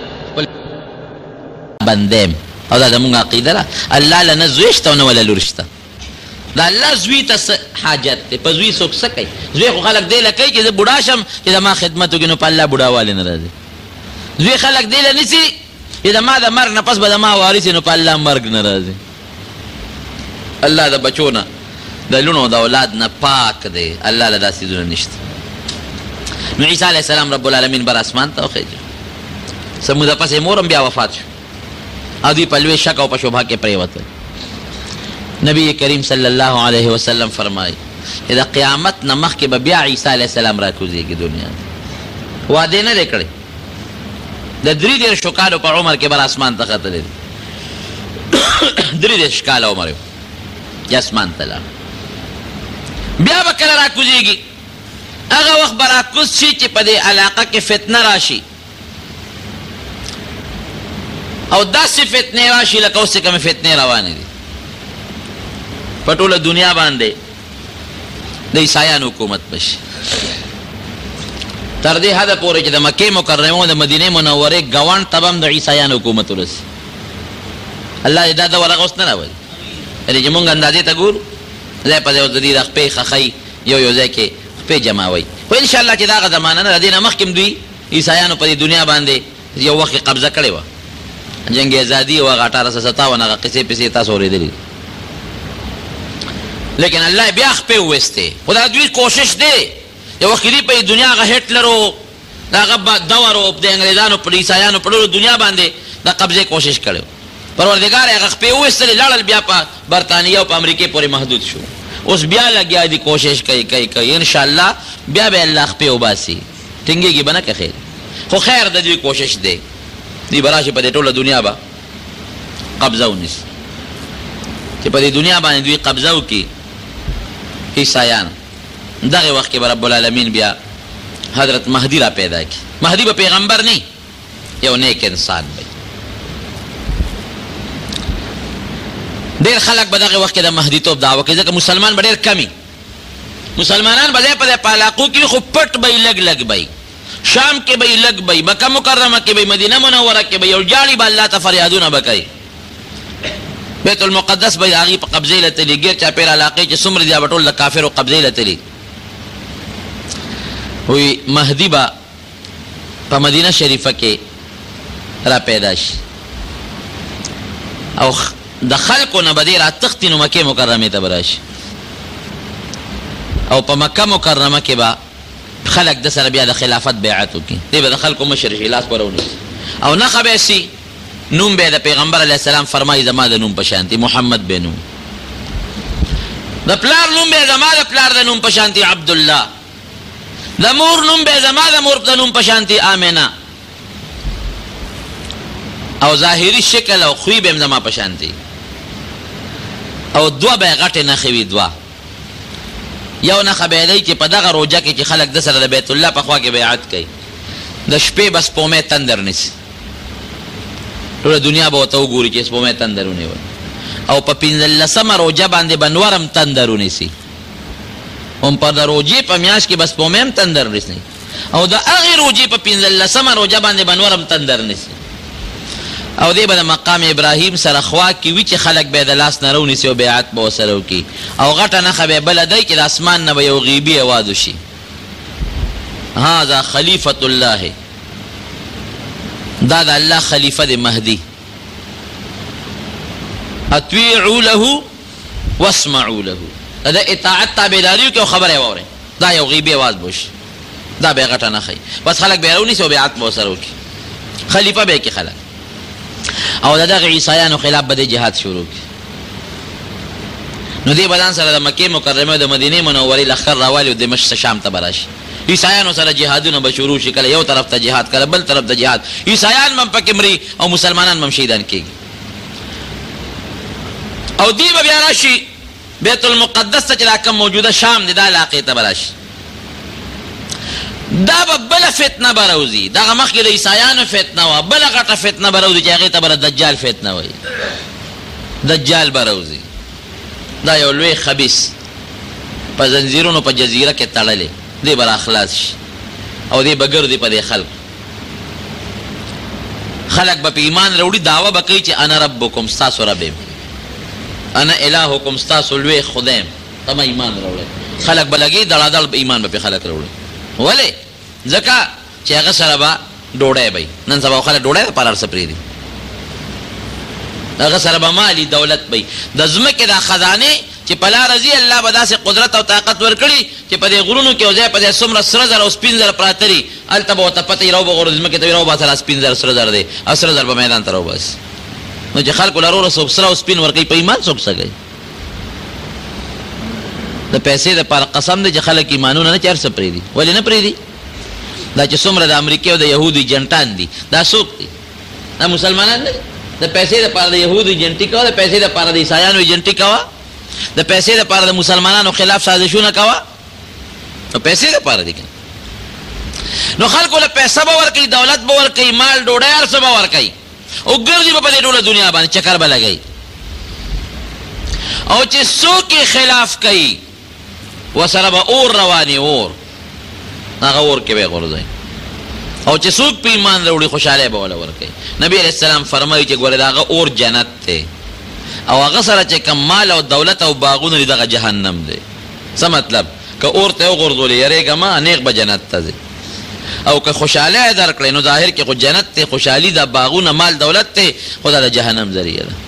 بندیم. او دا زمونږ عقیده ده، الله له نه زوی شته او نه وله لور شته. د الله زوی ته څه حاجت دی؟ په زوی څوک څه کوي؟ زوی خو خلک دی له کوي چې زه بوډا شم چې زما خدمت وکړي، نو په الله بوډاوالی نه راځي. زوی خلک دی له نیسي چې زما د مرګ نه پس به زما وارث نو په الله مرګ نه راځي. الله د بچو نه، د لونو د اولاد نه پاک دی، الله له دا څیزونه نشته. نو عیسی علیہ السلام رب العالمین بر اسمان ته وخېږي، څه موده پسې مور هم بیا وفات شو، او دوی په لوی شک او په شبهه کې پرېوتل. نبی کریم صلی الله علیه وسلم فرمایي چې د قیامت نه مخکې به بیا عیسی علیہ السلام راکوزېږي دنیا واده نه دی کړی د 33 کالو په عمر کې بر اسمان ته ختلی 33 کاله عمر یې اسمان ته لاړ بیا به کله راکوزېږي هغه وخت به راکوز شي چې په دې علاقه کې فتنه راشي او داسې فتنې راشي لکه اوس چې کومې فتنې روانې دي په ټوله دنیا باندې د عیسایانو حکومت بشي تر دې حده پورې چې د مکې مکرمه او د مدینې منورې ګاونډ ته به هم د عیسایانو حکومت ورسي الله دې دا د ورغه اوس نه راولي یعنې چې مونږ اندازې ته ګورو ځای په ځای اوس د دې د خپې خخۍ یو ځای کې خپې جمعوي خو انشاءالله چې دغه زمانه نه د دې نه مخکې هم دوی عیسایانو په دې دنیا باندې یو وخت قبضه کړې وه جنگ ازادي و 1857 هغه قصې پسې تاسو اورېدلي لیکن الله بیا خپې وویستې خو دا دوی کوشش دی یو وخت دوی په دنیا هغه هټلر و د هغه دور و د انګریزانو په عیسایانو په ټولو دنیا باندې د قبضې کوشش کړی پروردګار یې هغه خپې وویستلې لاړل بیا په برطانیه او په امریکې پورې محدود شو اوس بیا لګیا دي کوشش کوي انشاءالله بیا به الله خپې وباسي ټینګېږي به نه که خیر خو خیر د دوی کوشش دی دی براشي په دې ټوله دنیا به قبضه ونیسي چې په دې دنیا باندې دوی قبضه وکړي عیسایان دغه وخت کې به رب العالمین بیا حضرت مهدي را پیدا کړي مهدي به پیغمبر نه یو نیک انسان به ډېر خلک به دغه وخت کې د مهدیتوب دعوه کوي ځکه مسلمان به ډېر کمی مسلمانان به ځای په ځای په علاقو کې خو پټ به یې لږ لږ به شام کې به یې لږ به مکه مکرمه کې به مدینه منوره کې به یو جاړي به الله ته فریادونه به کوي بیت المقدس به یې هغې په قبضې لتلي ګیر چاپېر علاقې چې څومره دي به ټول د کافرو قبضې لتلي وی مهدي به په مدینه شریفه کې را پیدا شي او د خلکو نه به دې را تښتي نو مکې مکرمې ته به راشي او په مکه مکرمه کې به خلق د سره بیا د خلافت بیعت وکړي دی به د خلکو مشر شي لاس به راونیسي او نښه به یې سي نوم به یې د پیغمبر علیه السلام فرمایي زما د نوم په شانتي محمد به نوم د پلار نوم به یې زما د پلار د نوم په شانتي عبدالله د مور نوم به یې زما د مور د نوم په شانتي آمنه او ظاهري شکل او خوی به هم زما په شانتي او دوه به یې غټې نښې وي دوه یو نښه به یې دی چې په دغه روژه کې چې خلک د سره د بیت الله په خوا کې بیعت کوي د شپې به سپومې تندر نیسي ټوله دنیا به ورته وګوري چې سپومې تندر ونیول او په 15مه روژه باندې به نور هم تندر ونیسي هم په د روژې په میاشت کې به سپومې هم تندر نیسي او د هغې روژې په 15مه روژه باندې به نور هم تندر نیسي او دی به د مقام ابراهیم سره خوا کې وي چې خلک به یې د لاس نه رونیسي او بیعت به ورسره وکړي او غټه نښه به یې بله دی چې د اسمان نه به یو غیبي اواز وشي هذا خلیفة الله دا د الله خلیفه دی مهدي اطیعوا له واسمعوا له د اطاعت تابعداري وکړئ او خبره یې واورئ دا یو غیبي اواز به وشي دا به یې غټه نښه بس خلک به یې رونیسي او بیعت به ورسره وکړي خلیفه به یې کړي خلک او د دغه عیسایانو خلاف به د جهاد شروع کړي نو دې به ځان سره د مکې مکرمې د مدینې منورې لښکر راوالي او دمشق شام ته به راشي عیسایانو سره جهادونه به شروع شي کله یو طرف ته جهاد کله بل طرف ته جهاد عیسایان به هم پکې مري او مسلمانان به هم شهیدان کېږي او دې به بیا راشي بیت المقدس ته چې دا کوم موجوده شام دی دا علاقې ته به راشي دا به بله فتنه به راوځي دغه مخکې د عیسایانو فتنه وه بله غټه فتنه به راوځي چې هغې ته به دجال فتنه وایي دجال به راوځي دا یو لوی خبیث په زنځیرونو په جزیره کې تړلی دی به راخلاص شي او دی به ګرځي په دې خلک به په ایمان راوړي دعوه به کوي چې انا ربکم ستاسو رب یم انا الهکم ستاسو لوی خدای یم ته به ایمان راوړئ خلک به لګي دړادړ به ایمان به پې خلک راوړي ولې ځکه چې هغه سره به ډوډۍ به نن سبا خلک ډوډۍ دپاره هر څه پرېږدي هغه سره به مالي دولت به د ځمکې دا خزانې چې په لاره ځي الله به داسې قدرت او طاقت ورکړي چې په دې غرونو کې یو ځای په ځای څومره سره زر او سپین زر پراته دي هلته به ورته پته یې راوبغورو ځمکې ته یې راوباسه سپین زر سره زر دی او سره زر به میدان ته راوباسي نو چې خلکو لروره څوک سره او سپین ورکوي په ایمان څوک څه کوي د پیسې دپاره قسم دی چې خلک ایمانونه نه چې هر څه پرېږدي ولې نه پرېږدي دا چې څومره د امریکې او د یهودو ایجنټان دي دا څوک دي؟ دا مسلمانان نه دي. د پیسې دپاره د یهودو ایجنټي کوه، د پیسې دپاره د عیسایانو ایجنټي کوه، د پیسې دپاره د مسلمانانو خلاف سازشونه کوه، نو پیسې دپاره دي. نو خلکو له پیسه به ورکوي، دولت به ورکوي، مال ډوډۍ هر څه به ورکوي او ګرځي به په دې ټوله دنیا باندې چکر به لګوي. او چې څوک یې خلاف کوي ورسره به اور رواني، اور هغه اور کې به یې غورځوي. او چې څوک په ایمان راوړي خوشحالی به وله ورکوي. نبي علیه السلام فرمایي چې ګورې د هغه اور جنت دی او هغه سره چې کم مال او دولت او باغونه دي دغه جهنم دی. څه مطلب؟ که اور ته وغورځولې یارېږه مه نیغ به جنت ته ځي، او که خوشحالی یې درکړې نو ظاهر کې خو جنت دی، خوشحالي ده، باغونه، مال، دولت دی، خو دا د جهنم ذریعه ده.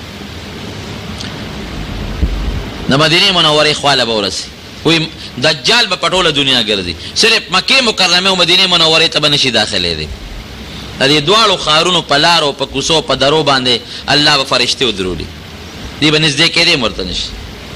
د مدینې منورې خواله به ورسي، وایي دجال به په ټوله دنیا ګرځي، صرف مکې مکرمې او مدینې منورې ته به نشي داخلېدی. د دې دواړو ښارونو په لارو، په کوڅو، په درو باندې الله به فرشتې ودرولي، دې به نږدې کېدی هم ورته نشي.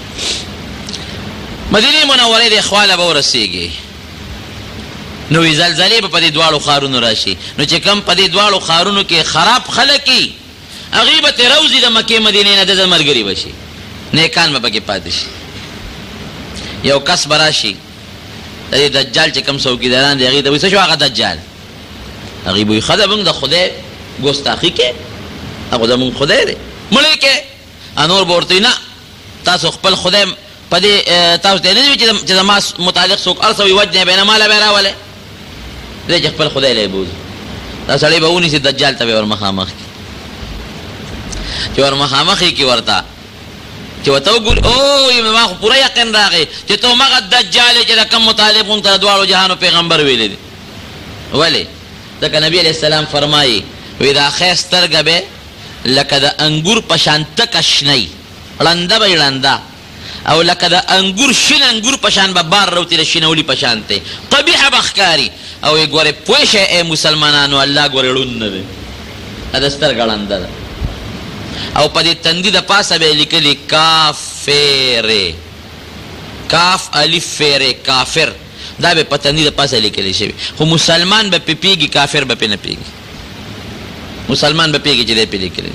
مدینې منورې دې خواله به ورسېږي نو زلزلې به په دې دواړو ښارونو راشي. نو چې کوم په دې دواړو ښارونو کې خراب خلک وي هغوی به ترې روځي د مکې مدینې نه، د ځه ملګري به شي، نیکان به پکې پاتې شي. یو کس به راشي د دې دجال چې کوم څوکیداران دي هغوی ته وایي څه شو هغه دجال؟ هغوی به وایي ښه ده موږ د خدای ګستاخي کې، هغه زموږ خدای دی مړی کې. نور به ورته وایي نه تاسو خپل خدای په دې تاسو ته نه دي چې زما متعلق څوک هر څه وي وجنې به یې نه ماله به یې راولئ، دی چې خپل خدای له یې بوځي. دا سړی به ونیسي دجال ته به یې ور مخامخ کړي، چې ور مخامخ یې کړي ورته، چې ورته وګوري او ما خو پوره یقین راغی چې ته همغه دجال یې چې د کوم مطالب مونږ ته د دواړو جهانو پیغمبر ویلی دی. ولې؟ ځکه نبي علیه السلام فرمایي وایي دا ښی سترګه به لکه د انګور په شان تکه شنی، ړنده به یې ړنده، او لکه د انګور شین انګور په شان به بار روتې د شینولي په شان دی، قبیحه به ښکاري. او یې ګورې پوه شئ ای مسلمانانو الله ګورې ړوند نه دی، د سترګه ړنده ده. او په دې تندي د پاسه به یې لیکلي کافرې، کاف الف فیرې کافر، دا به په تندي د پاسه لیکلی شوي. خو مسلمان به پې پیږي، کافر به پې نه پیږي. مسلمان به پیږي چې دی پې لیکلی.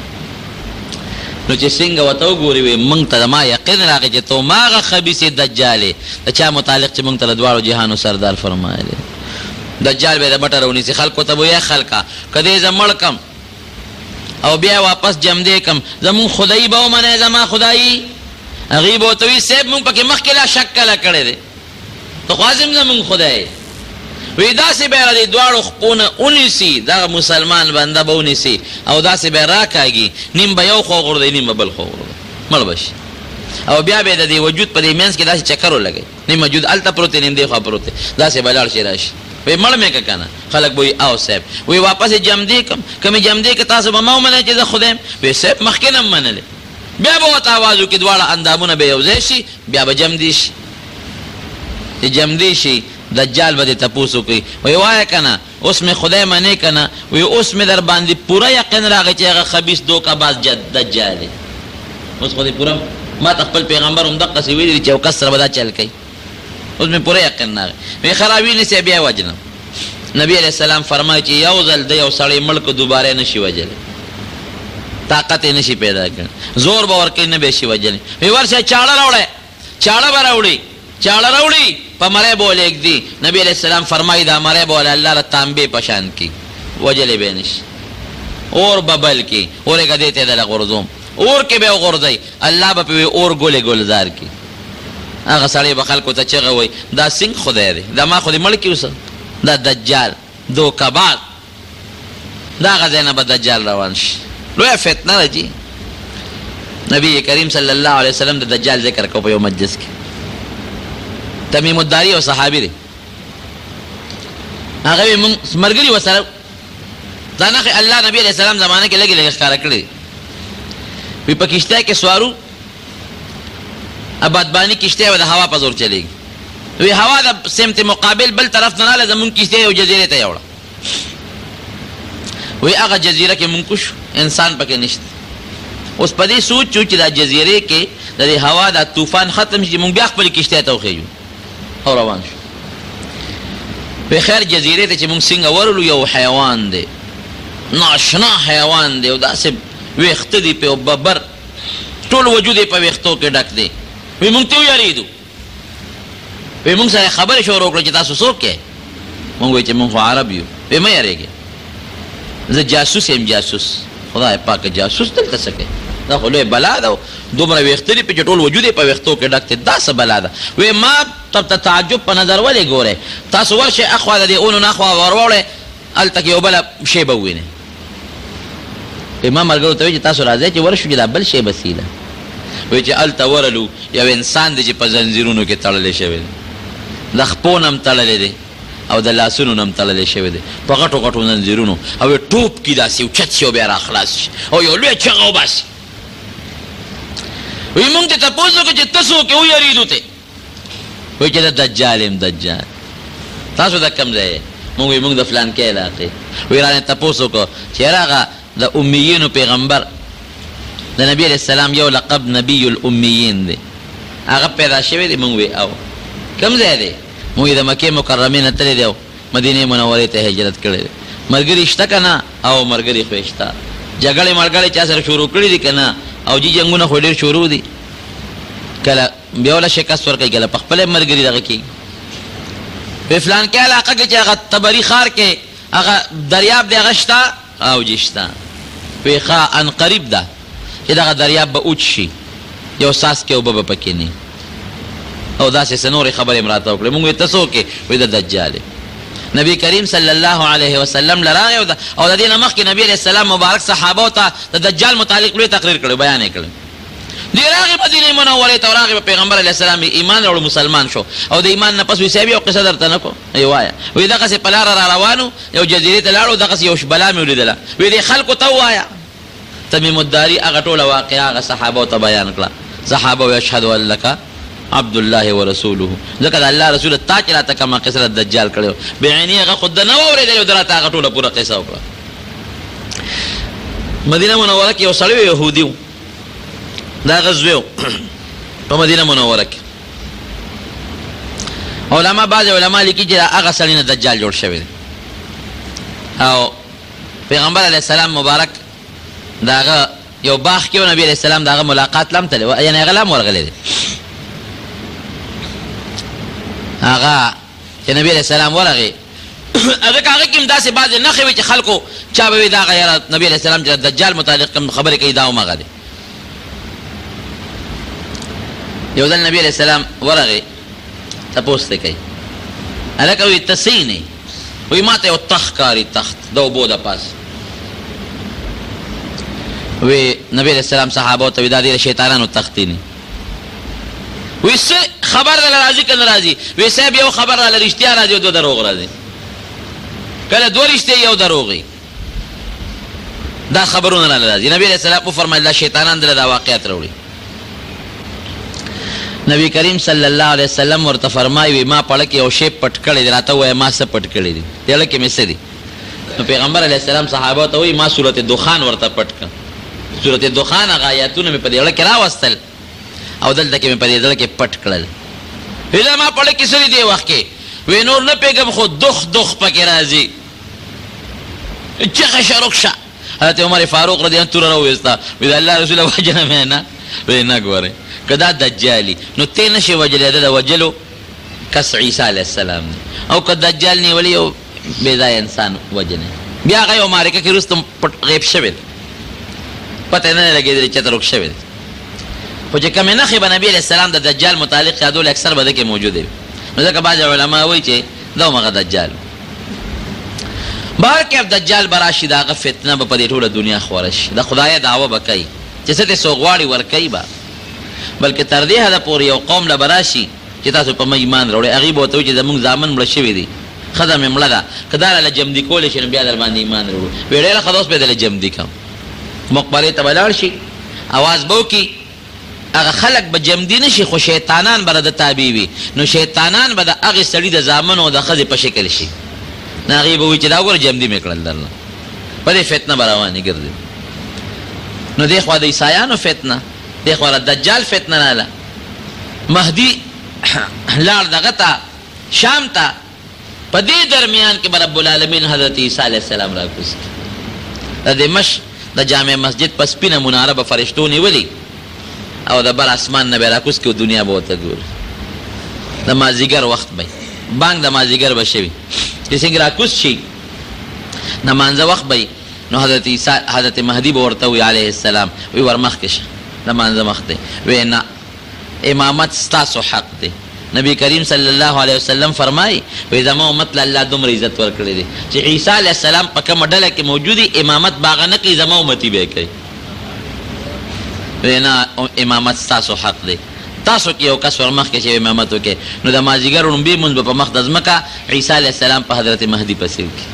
نو چې څنګه ورته وګوري وایي موږ ته زما یقین راغی چې ته هماغه خبیثې دجال یې د چا متعلق چې موږ ته د دواړو جهانو سردار فرمایلی. دجال به یې د بټه راونیسي، خلکو ته به وایي خلکه که دې زه مړ کم او بیا واپس جمدې کم زمونږ خدایي به ومنئ، زما خدایي. هغوی به ورته وایي صاحب مونږ پکې مخکې لا شک کله کړی دی، ته خو هسې هم زمونږ خدای. وایي داسې به یې د دواړو خپونه ونیسي، دغه مسلمان بنده به ونیسي او داسې به یې راکاږي، نیم به یو خوا غورځوي نیم به بل خوا غورځوي، مړ به شي. او بیا به یې د دې وجود په دې منځ کې داسې چکر ولګوي، نیم وجود هلته پروت دی نیم دې خوا پروت دی، داسې به لاړ شي راشي. وی مړ مې که کنه؟ خلک به وایي او صاحب. وی واپس یې جمدې کم، که مې جمدې که تاسو به ما ومنئ چې زه خدای یم؟ وی صاحب مخکې نه م منلې. بیا به ورته اواز وکړي، دواړه اندامونه به یو ځای شي، بیا به جمدې شي. چې جمدې شي دجال به دې تپوس وکړي، وی وایه که نه اوس مې خدای منې که نه؟ وی اوس مې در باندې پوره یقین راغی چې هغه خبیث دوکه باز دجال دی. اوس خو دې پوره ما ته خپل پیغمبر همدقسې ویلي دي چې یو کس سره به دا چل کوي، اوس مې پوره یقین راغی. وی خرابي نیسي بیا یې وجنم. نبی علیہ السلام فرمایي چې یو ځل د یو سړی مړ که دوباره نشي وجلی، طاقت یې نشي پیدا کړی، زور به ورکوي نه به شي وجلی. وی ورشه چاړه راوړی، چاړه به راوړي، چاړه راوړي په مری به ولېږدي. نبی علیہ السلام فرمایي دا مری به وله الله له تانبې په شان کي، وجلی به یې نشي. اور به بل کي، اورېږه دې ته یې دله غورځوم، اور کې به یې وغورځوي، الله به پې اور ګلې ګلزار کي. هغه سړی به خلکو ته چغه وایي دا څنګه خدای دی؟ دا ما خو دې مړ کي اوسه، دا دجال دوکباز، دا هغه ځای نه به دجال روان شي. لویه فتنه ده جي. نبی کریم صلی الله علیه وسلم د دجال ذکر کو په یو مجلس کې. تمیم الداری او صحابي دی، هغه یې مونږ ملګري ورسره دا نښې الله نبي علیه السلام زمانه کې لږې لږې ښکاره کړي. وی په کشتۍ کې سوارو، ابادباني کشتۍ به د هوا په زور چلېږي. وی هوا د سمت مقابل بل طرف نه راله، زمونږ کشتۍ یو جزیرې ته یوړه. وی هغه جزیره کې مونږ کوشو، انسان پکې نشته. اوس په دې سوچ چې دا جزیرې کې د دې هوا دا طوفان ختم شي، مونږ بیا خپلې کشتۍ ته وخېږو او روان شو. په خیر جزیره ته چې موږ څنګه ورلو یو حیوان دی ناشنا حیوان دی او داسې ویښته دي په ببر ټول وجود یې په ویښتو کې ډک دی وی موږ ته ویاریدو وی موږ سره خبرې شروع وکړه چې تاسو څوک یې موږ وی چې موږ خو عرب یو وی مه یاریږئ زه جاسوس یم جاسوس خدای پاک جاسوس دلته څه کوي دا خو لوی بلا ده دومره ویښته دي چې ټول وجود یې په ویښتو کې ډک دی دا څه بلا ده وی ما ته تعجب په نظر ولې ګورئ تاسو ورشئ اخوا د دې اونو نه اخوا ورواړئ هلته کې یو بله شی به ووینئ ما ملګرو ته وایي چې تاسو راځئ چې ورشو چې دا بل شی به سیله وایي چې هلته ورلو یو انسان دی چې په زنځیرونو کې تړلی شوی دی د خپو نه هم تړلی دی او د لاسونو نه هم تړلی شوی دی په غټو غټو زنځیرونو او یې ټوپ کي داسې اوچت شي او بیا راخلاص شي او یو لوی چغه وباسي وایي موږ ته تپوس وکړو چې ته څوک یې ویرېدو ته وایي چې د دجال یم دجال تاسو د کوم ځای یې موږ وایي موږ د فلانکۍ علاقې وایي رانه تپوس وکړو چې هغه د امیینو پیغمبر د نبی علیہ السلام یو لقب نبی الامیین دی هغه پیدا شوی دی موږ وی او کوم ځای دی موږ د مکې مکرمې نه تللی دی او مدینې منورې ته هجرت کړی دی ملګري شته که نه او ملګري خو یې شته جګړې ملګړې چا سره شروع کړي دي که نه او جي جنګونه خو ډېر شروع دي کله بیا وله شکست ورکوي کله په خپله ملګري دغه کېږي په فلانکۍ علاقه کې چې هغه تبري ښار کې هغه دریاب دی هغه شته او جي شته وی ښه ان قریب ده چې دغه دریاب به اوچ شي یو څاڅکې اوبه به پکې نه او داسې څه نورې خبرې م راته وکړې موږ وی ته څوک یې وی د دجال نبی کریم صلی الله علیه وسلم له راغی او د دې نه مخکې نبی علیه السلام مبارک صحابو ته د دجال متعلق لوی تقریر کړی بیان یې کړی دی راغی مدینې منورې ته او راغی پیغمبر علیه السلام ایمان راوړو مسلمان شو او د ایمان نه پس وی صاحب یو قصه درته نه کو ای وایه وی دغسې په لاره را روانو یو جزیرې ته لاړو دغسې یو بلا مې ولیدله وی دې خلکو ته ووایه تمیم الداري هغه ټوله واقعه هغه صحابو ته بیان کړه صحابه وی اشهد ان لک عبد الله ورسوله ځکه د الله رسول تا چې راته کومه قصه د دجال کړی بعینې هغه خود ده نه واورېدلې او ده راته هغه ټوله پوره قصه وکړه مدینه منوره کې یو سړی و یهودي و دا غزوی و په مدینه منوره کې علما بعض علما لیکي چې هغه سړي نه دجال جوړ شوی دی او پیغمبر علیه السلام مبارک د هغه یو باغ کې و نبي علیه السلام د هغه ملاقات لم تلی یعنې هغه لم ورغلی دی هغه چې نبی علیه السلام ورغی هغه که هغه کې هم داسې بعضې نښې وي چې خلکو چا به وي دا هغه یاره نبي علیه السلام چې دجال متعلق کوم خبرې کوي دا هم هغه دی یو ځل نبی علیه السلام ورغی تپوس ته کوي هلکه وایي ته څه یې وایي ما ته یو تخت ښکاري تخت د اوبو د پاس وی نبی علیه السلام صحابو ته وایي دا ډېره شیطانانو تختې نه وی څه خبر راله راځي که نه راځي وی صاحب یو خبر راله رښتیا راځي او دوه دروغ راځي کله دوه رښتیا یو دروغ وي دا خبرونه راله راځي نبی علیه السلام وفرمیل دا شیطانان دله دا واقعیت راوړي نبی کریم صلی الله علیه وسلم ورته فرمایي وی ما پړه کې یو شی پټ کړی دی راته ووایه ما څه پټ کړی دی دې کې مې څه دي نو پیغمبر علیه السلام صحابو ته وایي ما صورت دخان ورته پټ کړ صورت دخان هغه آیاتونه مې په دې اړه کې راوستل او دلته کې مې په دې دله کې پټ کړل وی دا ما پړه کې څه دي دې وخت کې وی نور نه پوهېږم خو دخ دخ پکې راځي چغه شروک شه حضرت عمر فاروق رضی الله توره راوویسته وی د الله رسوله وجنه مې نه وی نه ګورئ که دا دجالي نو تی نشي وجلی ده د وجلو کس عیسی علیه السلام دی او که دجال نیولی یو بېځایه انسان وجنی بیا هغه یو معرکه کې وروسته غیب شوی دی پته نه لګېدلې چېرته روک شوی دی خو چې کومې نښې به نبي علیه السلام د دجال متعلق یادول اکثر به ده کې موجودې وي نو ځکه بعضې علما وایي چې دا همغه دجال بهر کیف دجال به راشي د هغه فتنه به په دې ټوله دنیا خوره شي د خدایه دعوه به کوي چې څه ته څوک غواړي ورکوي به بلکې تر دې حده پورې یو قوم له به راشي چې تاسو په ما ایمان راوړئ هغوی به ورته وایي چې زموږ زامن مړه شوي دي ښځه مې مړه ده که دا راله جمدي کولی شي نو بیا در باندې ایمان راوړو وایي ډېره ښه ده اوس به یې دله جمدي کړم مقبرې ته به لاړ شي اواز به وکړي هغه خلک به جمدي نه شي خو شیطانان به د تابع وي نو شیطانان به د هغې سړي د زامنو او د ښځې په شکل شي نو هغې به وایي چې دا وګوره جمدي مې کړل درله په دې فتنه به روانې ګرځي نو دې خوا د عیسایانو فتنه دې خوا د دجال فتنه راله مهدي لاړ دغه ته شام ته په دې درمیان کې به رب العالمین حضرت عیسی علیه السلام راکوز د دمشق د جامع مسجد په سپینه مناره به فرشتو نیولي او د بر اسمان نه به راکوز کړي او دنیا به ورته ګوري. د مازدیګر وخت به بانګ د مازدیګر به شوي چې څنګه راکوز شي نمانځه وخت به نو حضرت مهدي به ورته وي علیه السلام وی ور مخکې شه لمانځه مخ دی وی نه امامت ستاسو حق دی. نبی کریم صلی الله علیه وسلم فرمایي وی زما امت له الله دومره عزت ورکړی دی چې عیسی علیه السلام په کومه ډله کې موجود امامت باغه نه کوي زما امتي به کوي. وی نه امامت ستاسو حق دی تاسو کې یو کس ور مخکې چې امامت وکړي نو د مازدیګر لومبي لمونځ به په مخ د ځمکه عیسی علیه السلام په حضرت مهدي پسې وکړي.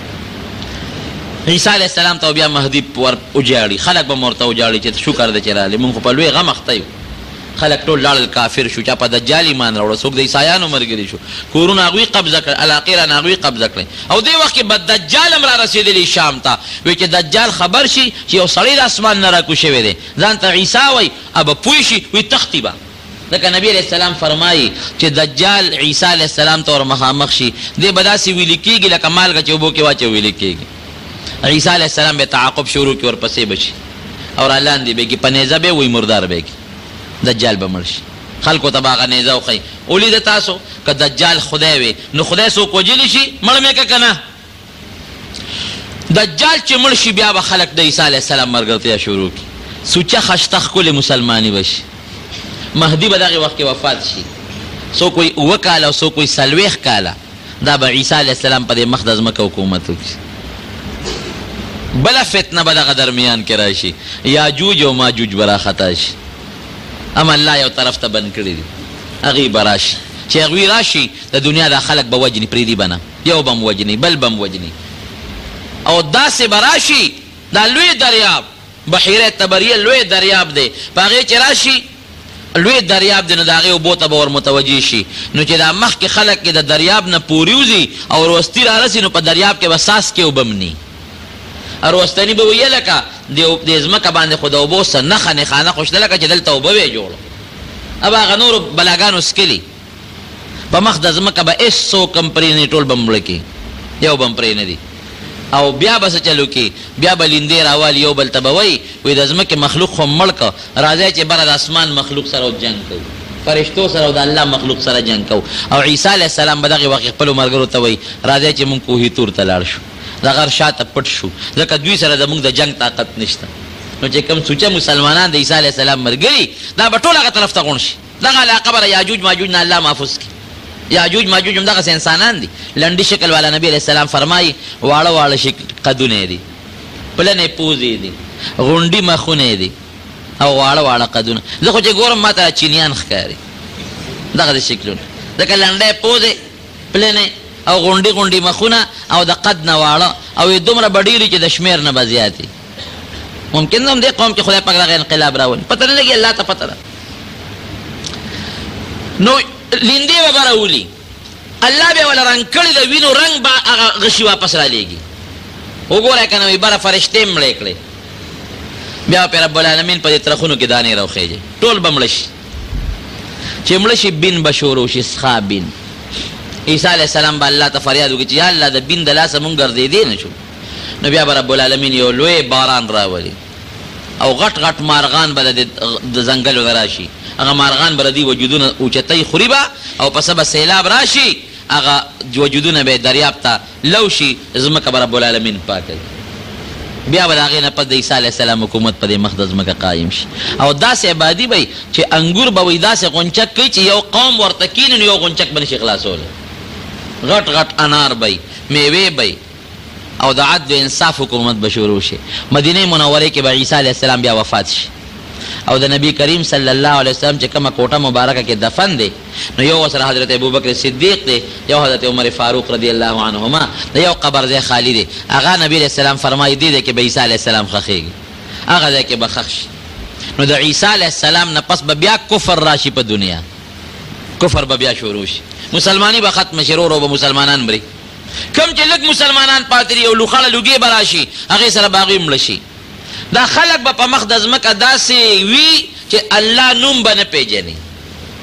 عیسی علیه السلام ته بیا مهدي ور وجاړي خلک به ورته وجاړي چې شکر دی چې راغلی مونږ خو په لوی غم اخته یو. خلک ټول لاړل کافر شو چا په دجال ایمان راوړه څوک د عیسایانو ملګري شو کورونه هغوی قبضه کړل علاقې رانه هغوی قبضه کړی او دې وخت کې به دجال هم را رسېدلی شام ته وایي چې دجال خبر شي چې یو سړی د اسمان نه راکوز شوی دی ځان ته عیسی وایي به پوه شي وایي تښتي به. ځکه نبي علیه السلام فرمایي چې دجال عیسی علیه السلام ته ور مخامخ شي دی به داسې ویلې کېږي لکه مالګه چې اوبو کې واچوي ویلې کېږي. عیسی علیه السلام به تعاقب شروع کړي ورپسې به شي او را لاندې به کړي په نیزه به وایي مردار به کړي دجال به مړ شي. خلکو ته به هغه نیزه وښیي ولیده تاسو که دجال خدای وي نو خدای څوک وجلی شي مړ مې که که نه. دجال چې مړ شي بیا به خلک د عیسی علیه السلام ملګرتیا شروع کړي سوچه خشته ښکلې مسلماني به شي. مهدي به دغې وخت کې وفات شي څوک وایي 7 کاله او څوک وایي 40 کاله دا به عیسی علیه السلام په دې مخ د ځمکه حکومت وکړي. بله فتنه به دغه درمیان کې راشي یاجوج او ماجوج به راخطا شي اما الله یو طرف ته بند کړي دي هغوی به راشي چې هغوی راشي د دنیا دا خلک به وجني پرېږدي به نه یو به م وجني بل به م وجني او داسې به راشي دا لوی دریاب بحیره تبریه لوی دریاب دی په هغې چې راشي لوی دریاب دی نو د هغې اوبو ته به ور متوجه شي نو چې دا مخکې خلک کې د دریاب نه پورې وځي او وروستي رارسي نو په دریاب کې به څاڅکې اوبه م ني وروستني به ویې لکه د ځمکه باندې خو د اوبو څه نښه نښانه خو شته لکه چې دلته اوبه وې جوړه اب هغه نورو بلاګانو څکلي په مخ د ځمکه به هېڅوک هم پرې نه ټول به مړه کړي یو به هم پرې نه دي او بیا به څه چلو کې بیا به لیندې راوالي یو بل ته به وایي د ځمکې مخلوق خو مړ که راځئ چې بره د اسمان مخلوق سره جنګ کوو فرشتو سره او د الله مخلوق سره جنګ کوو او عیسی علیه السلام به دغې وخت خپلو ملګرو ته وایي راځئ چې مونږ کوهي تور ته لاړ شو د غر شاته پټ شو ځکه دوی سره زموږ د جنګ طاقت نشته نو چې کوم سوچه مسلمانان د عیسی علیه السلام ملګري دا به ټول هغه طرف ته غونډ شي دغه علاقه به یاجوج ماجوج نه الله محفوظ کړي. یاجوج ماجوج هم دغسې انسانان دي لنډي شکل والا نبي علیه السلام فرمایي واړه واړه شکل قدونه دي پلنې پوزې دي غونډي مخونه دي او واړه واړه قدونه زه خو چې ګورم ما ته چینیان ښکاري دغسې شکلونه ځکه لنډی پوزې پلنې او غونډي غونډي مخونه او د قد نه واړه او دومره به ډېري چې د شمېر نه به زیاتې ممکن ده هم دې قوم کې خدای پاک دغه انقلاب راولي پته نه لګي الله ته پته ده نو لیندې به به راولي الله بیا وله رنګ کړي د وینو رنګ به هغه غشي واپس رالیږي وګورئ که نه وي بره فرشتې مړې کړې بیا به رب العالمین په دې ترخونو کې دانې راوخیږي ټول به مړه شي چې مړه شي بین به شروع شي څښا بین عیسی علیه السلام به الله ته فریاد وکړي چې یا الله د بین د لاسه مونږ ګرځېدی نه شو نو بیا به رب العالمین یو لوی باران راولي او غټ غټ مارغان به د ځنګلو نه راشي هغه مارغان به د دې وجودونه اوچتۍ خوري به او پسه به سیلاب راشي هغه وجودونه به دریاب ته لو شي ځمکه به رب العالمین پاکوي بیا به د هغې نه پس د عیسی علیه السلام حکومت په دې مخ د ځمکه قایم شي او داسې عبادي به چې انګور به وایي داسې غونچک کوي چې یو قوم ورته کیني نو یو غونچک به نشي خلاصولی غټ غټ انار بی میوې بی او د عدل و انصاف حکومت به شروع شي مدینه منورې کې به عیسی علیه السلام بیا وفات شي او د نبی کریم صلی الله علیه وسلم چې کومه کوټه مبارکه کې دفن دی نو یو ورسره حضرت ابوبکر صدیق دی یو حضرت عمر فاروق رضی الله عنهما د یو قبر ځای خالی دی هغه نبی علیه السلام فرمایي دې دی کې به عیسی علیه السلام ښخېږي هغه ځای کې به ښخ شي نو د عیسی علیه السلام نه پس به بیا کفر راشي په دنیا کفر به بیا شروع شي مسلمانی به ختم شي رو به مسلمانان مري کم چې لږ مسلمانان پاتې دي یو لوخړه لوګې به راشي هغې سره به هغوی مړه شي دا خلک به په مخ د ځمکه داسې وي چې الله نوم به نه پېژني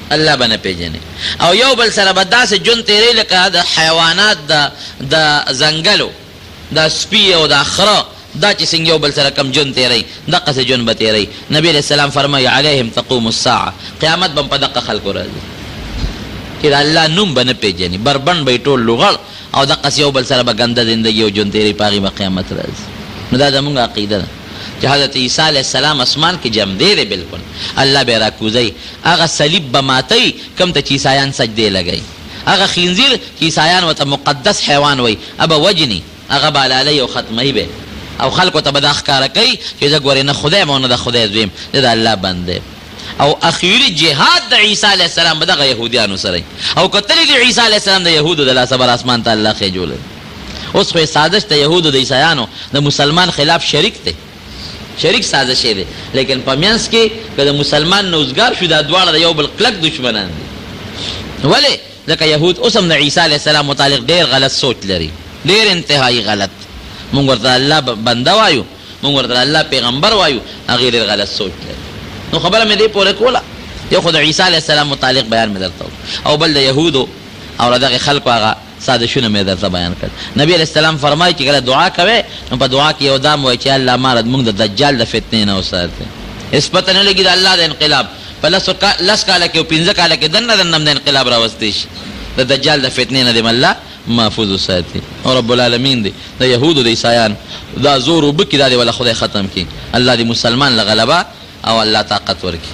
الله به نه پیژنې. او یو بل سره به داسې ژوند تېروي لکه د حیوانات د ځنګلو دا سپي او دا خره دا چې څنګه یو بل سره کم ژوند تېروي دقسې ژوند به تېروي. نبي علیه السلام فرمایي علیهم تقوم الساعه، قیامت به په دقه خلکو راځي چې د الله نوم به نه پیژني، بربند به یې ټول لغړ او دقسې یو بل سره به ګنده زندګي او ژوند تېروي، په هغې به قیامت راځي. نو دا زمونږ عقیده ده چې حضرت عیسی علیه السلام اسمان کې جمدی دی بالکل، الله به یې راکوزوي. هغه صلیب به ماتوي کوم ته چې عیسایان سجدې لګوي، هغه خنزیر چې عیسایان ورته مقدس حیوان وایي هغه به وجني، هغه به حلالوي او ختموي به، او خلکو ته به دا ښکاره کوي چې زه ګورې نه خدای م او نه د خدای زوی م، زه د الله بنده. او اخیري جهاد د عیسی علیه السلام به دغه یهودیانو سره او کتلی د عیسی علیه السلام د یهودو د لاسه بر اسمان ته الله خېجولی. اوس خو یې سازش د یهودو د عیسایانو د مسلمان خلاف شریک دی، شریک سازش یې دی، لیکن په منځ کې که د مسلمان نه اوزګار شو دا دواړه د یو بل کلک دشمنان دي. ولې؟ ځکه یهود اوس هم د عیسی علیه السلام متعلق ډېر غلط سوچ لري، ډېر انتهایي غلط. مونږ ورته الله بنده وایو، مونږ ورته الله پیغمبر وایو، هغې ډېر غلط سوچ لري. نو خبره مې دې پورې کوله، یو خو د عیسی علیه السلام متعلق بیان مې درته وکړ، او بل د یهودو او د دغې خلکو هغه سازشونه مې درته بیان کړل. نبي علیه السلام فرمایي چې کله دعا کوې نو په دعا کې یو دا م وایي چې الله ما رد مونږ د دجال د فتنې نه وساتې. هېڅ پته نه لګي د الله د انقلاب په لس کاله کې او 15 کاله کې دننه هم د انقلاب راوستی شي، د دجال د فتنې نه دې م الله محفوظ وساتي. او رب العالمین دی د یهودو د عیسایان دا زور وبکي، دا دې ولا خدای ختم کړي، الله دې مسلمان له غلبه او الله طاقت ورکړي.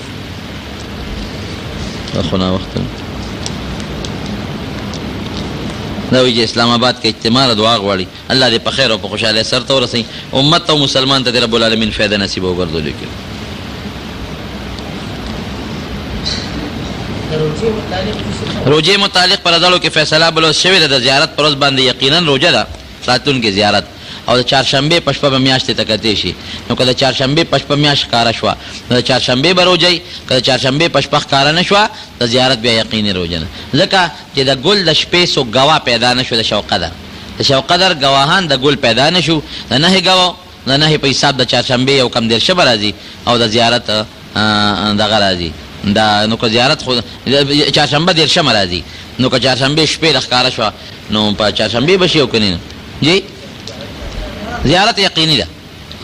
خو نه وخت دا وایي چې اسلام آباد کې اجتماع دعا غواړي، الله دې په خیر او په خوشحالۍ سر ته ورسوي، امت او مسلمان ته دې رب العالمین فایده نصیب وګرځولي کړي. روجې متعلق پر ازاړو کې فیصله بلوز شوې ده، د زیارت پر ورځ باندې یقینا روجه ده راتلونکې زیارت، او د چهارشنبې په شپه به میاشتې ته کتې شي. نو که د چهارشنبې په شپه میاشت ښکاره شوه نو د چهارشنبې به روجئ، که د چهارشنبې په شپه ښکاره نه شوه د زیارت بیا یقیني روجه نه، ځکه چې د ګل د شپې څوک ګواه پیدا نه شو، د شوقدر د شوقدر ګواهان د ګل پیدا نه شو، د نهې ګواه د نهې په حساب د چهارشنبې یو کم دېرشه به راځي او د زیارت دغه راځي دا. نو که زیارت خو چهارشنبه دېرشمه راځي، نو که چهارشنبې شپې له ښکاره شوه نو په چهارشنبې به شي او که نه جی زیارت یقیني ده.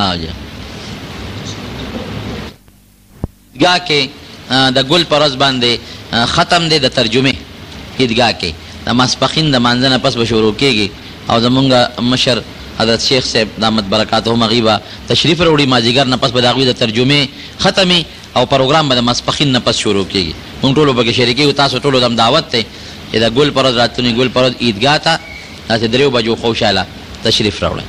عیدګاه کې د ګل په ورځ باندې ختم دی د ترجمې، عیدګاه کې د ماسپښین د مانځه نه پس به شروع کېږي، او زمونږ مشر حضرت شیخ صاحب دامت برکاتهم هغوی به تشریف راوړي، مازدیګر نه پس به د هغوی د ترجمې ختمي او پروګرام به د ماسپښین نه پس شروع کېږي. مونږ ټولو پکې شریکېږو، تاسو ټولو د هم دعوت دی چې د ګل په ورځ راتلونې ګل په ورځ عیدګاه ته داسې 3 بجو خوشحاله تشریف راوړئ.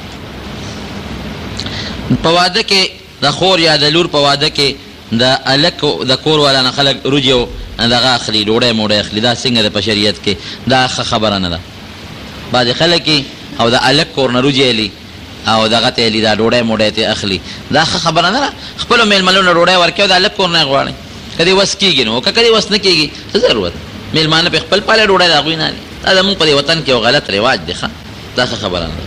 په واده کې د خور یا د لور په واده کې د الک د کور والا نه خلک روجې او دغه اخلي، ډوډۍ موډۍ اخلي، دا څنګه ده په شریعت کې؟ دا ښه خبره نه ده. بعضې خلک او د الک کور نه روجې اخلي او دغه ته اخلي، دا ډوډۍ موډۍ ته اخلي، دا ښه خبره نه ده. خپلو میلمنو نه ډوډۍ ورکوي او د الک کور نه یې غواړئ، که دې وس کېږي نو، که دې وس نه کېږي څه ضرورت؟ میلمانه پې خپل پاله ډوډۍ د هغوی نه اخلي، دا زمونږ په دې وطن کې یو غلط رواج دی. ښه دا ښه خبره نه ده.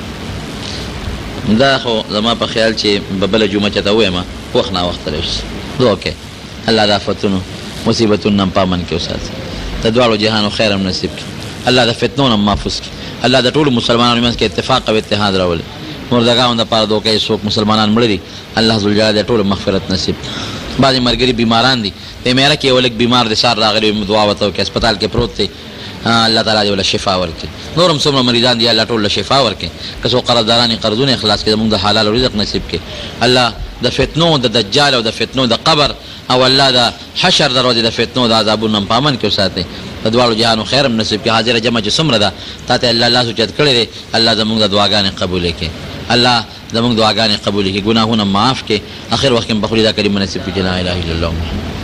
دا خو زما په خیال چې به بله جمعه چېته ووایم وخت ناوخته راشي. دعا کوئ الله د آفتونو مصیبتونو نه هم په امن کې وساتي، د دواړو جهانو خیر هم نصیب کړي، الله د فتنو نه هم محفوظ کړي، الله د ټولو مسلمانانو منځ کې اتفاق او اتحاد راولي. مردګانو دپاره دعا کوئ څوک مسلمانان مړه دي الله ذوالجلال د ټولو مغفرت نصیب کړي. بعضې ملګري بیماران دي، په میره کې یو لږ بیمار دی، سار راغلی دعا ورته وکړئ، هسپتال کې پروت دی، الله تعالی دې ولا شفا ورکړي. نور هم څومره مریضان دي الله ټول له شفا ورکړي، که څوک قرضداران یې قرضونه اخلاص کړي، زموږ د حلال رزق نصیب کړي. الله د فتنو د دجال او د فتنو د قبر او الله د حشر د ورځې د فتنو د عذابونو هم په امن کې وساتئ، د دواړو جهانو خیر هم نصیب کړي. حاضره جمع چې څومره ده تا ته الله لاس اوچت کړی دی، الله زموږ د دعاګانې قبولې کړي، الله زموږ دعاګانې قبولې کړي، ګناهونه معاف کړي. اخر وخت کې په خپل دا کریم نصیب کړي. لا اله الا الله.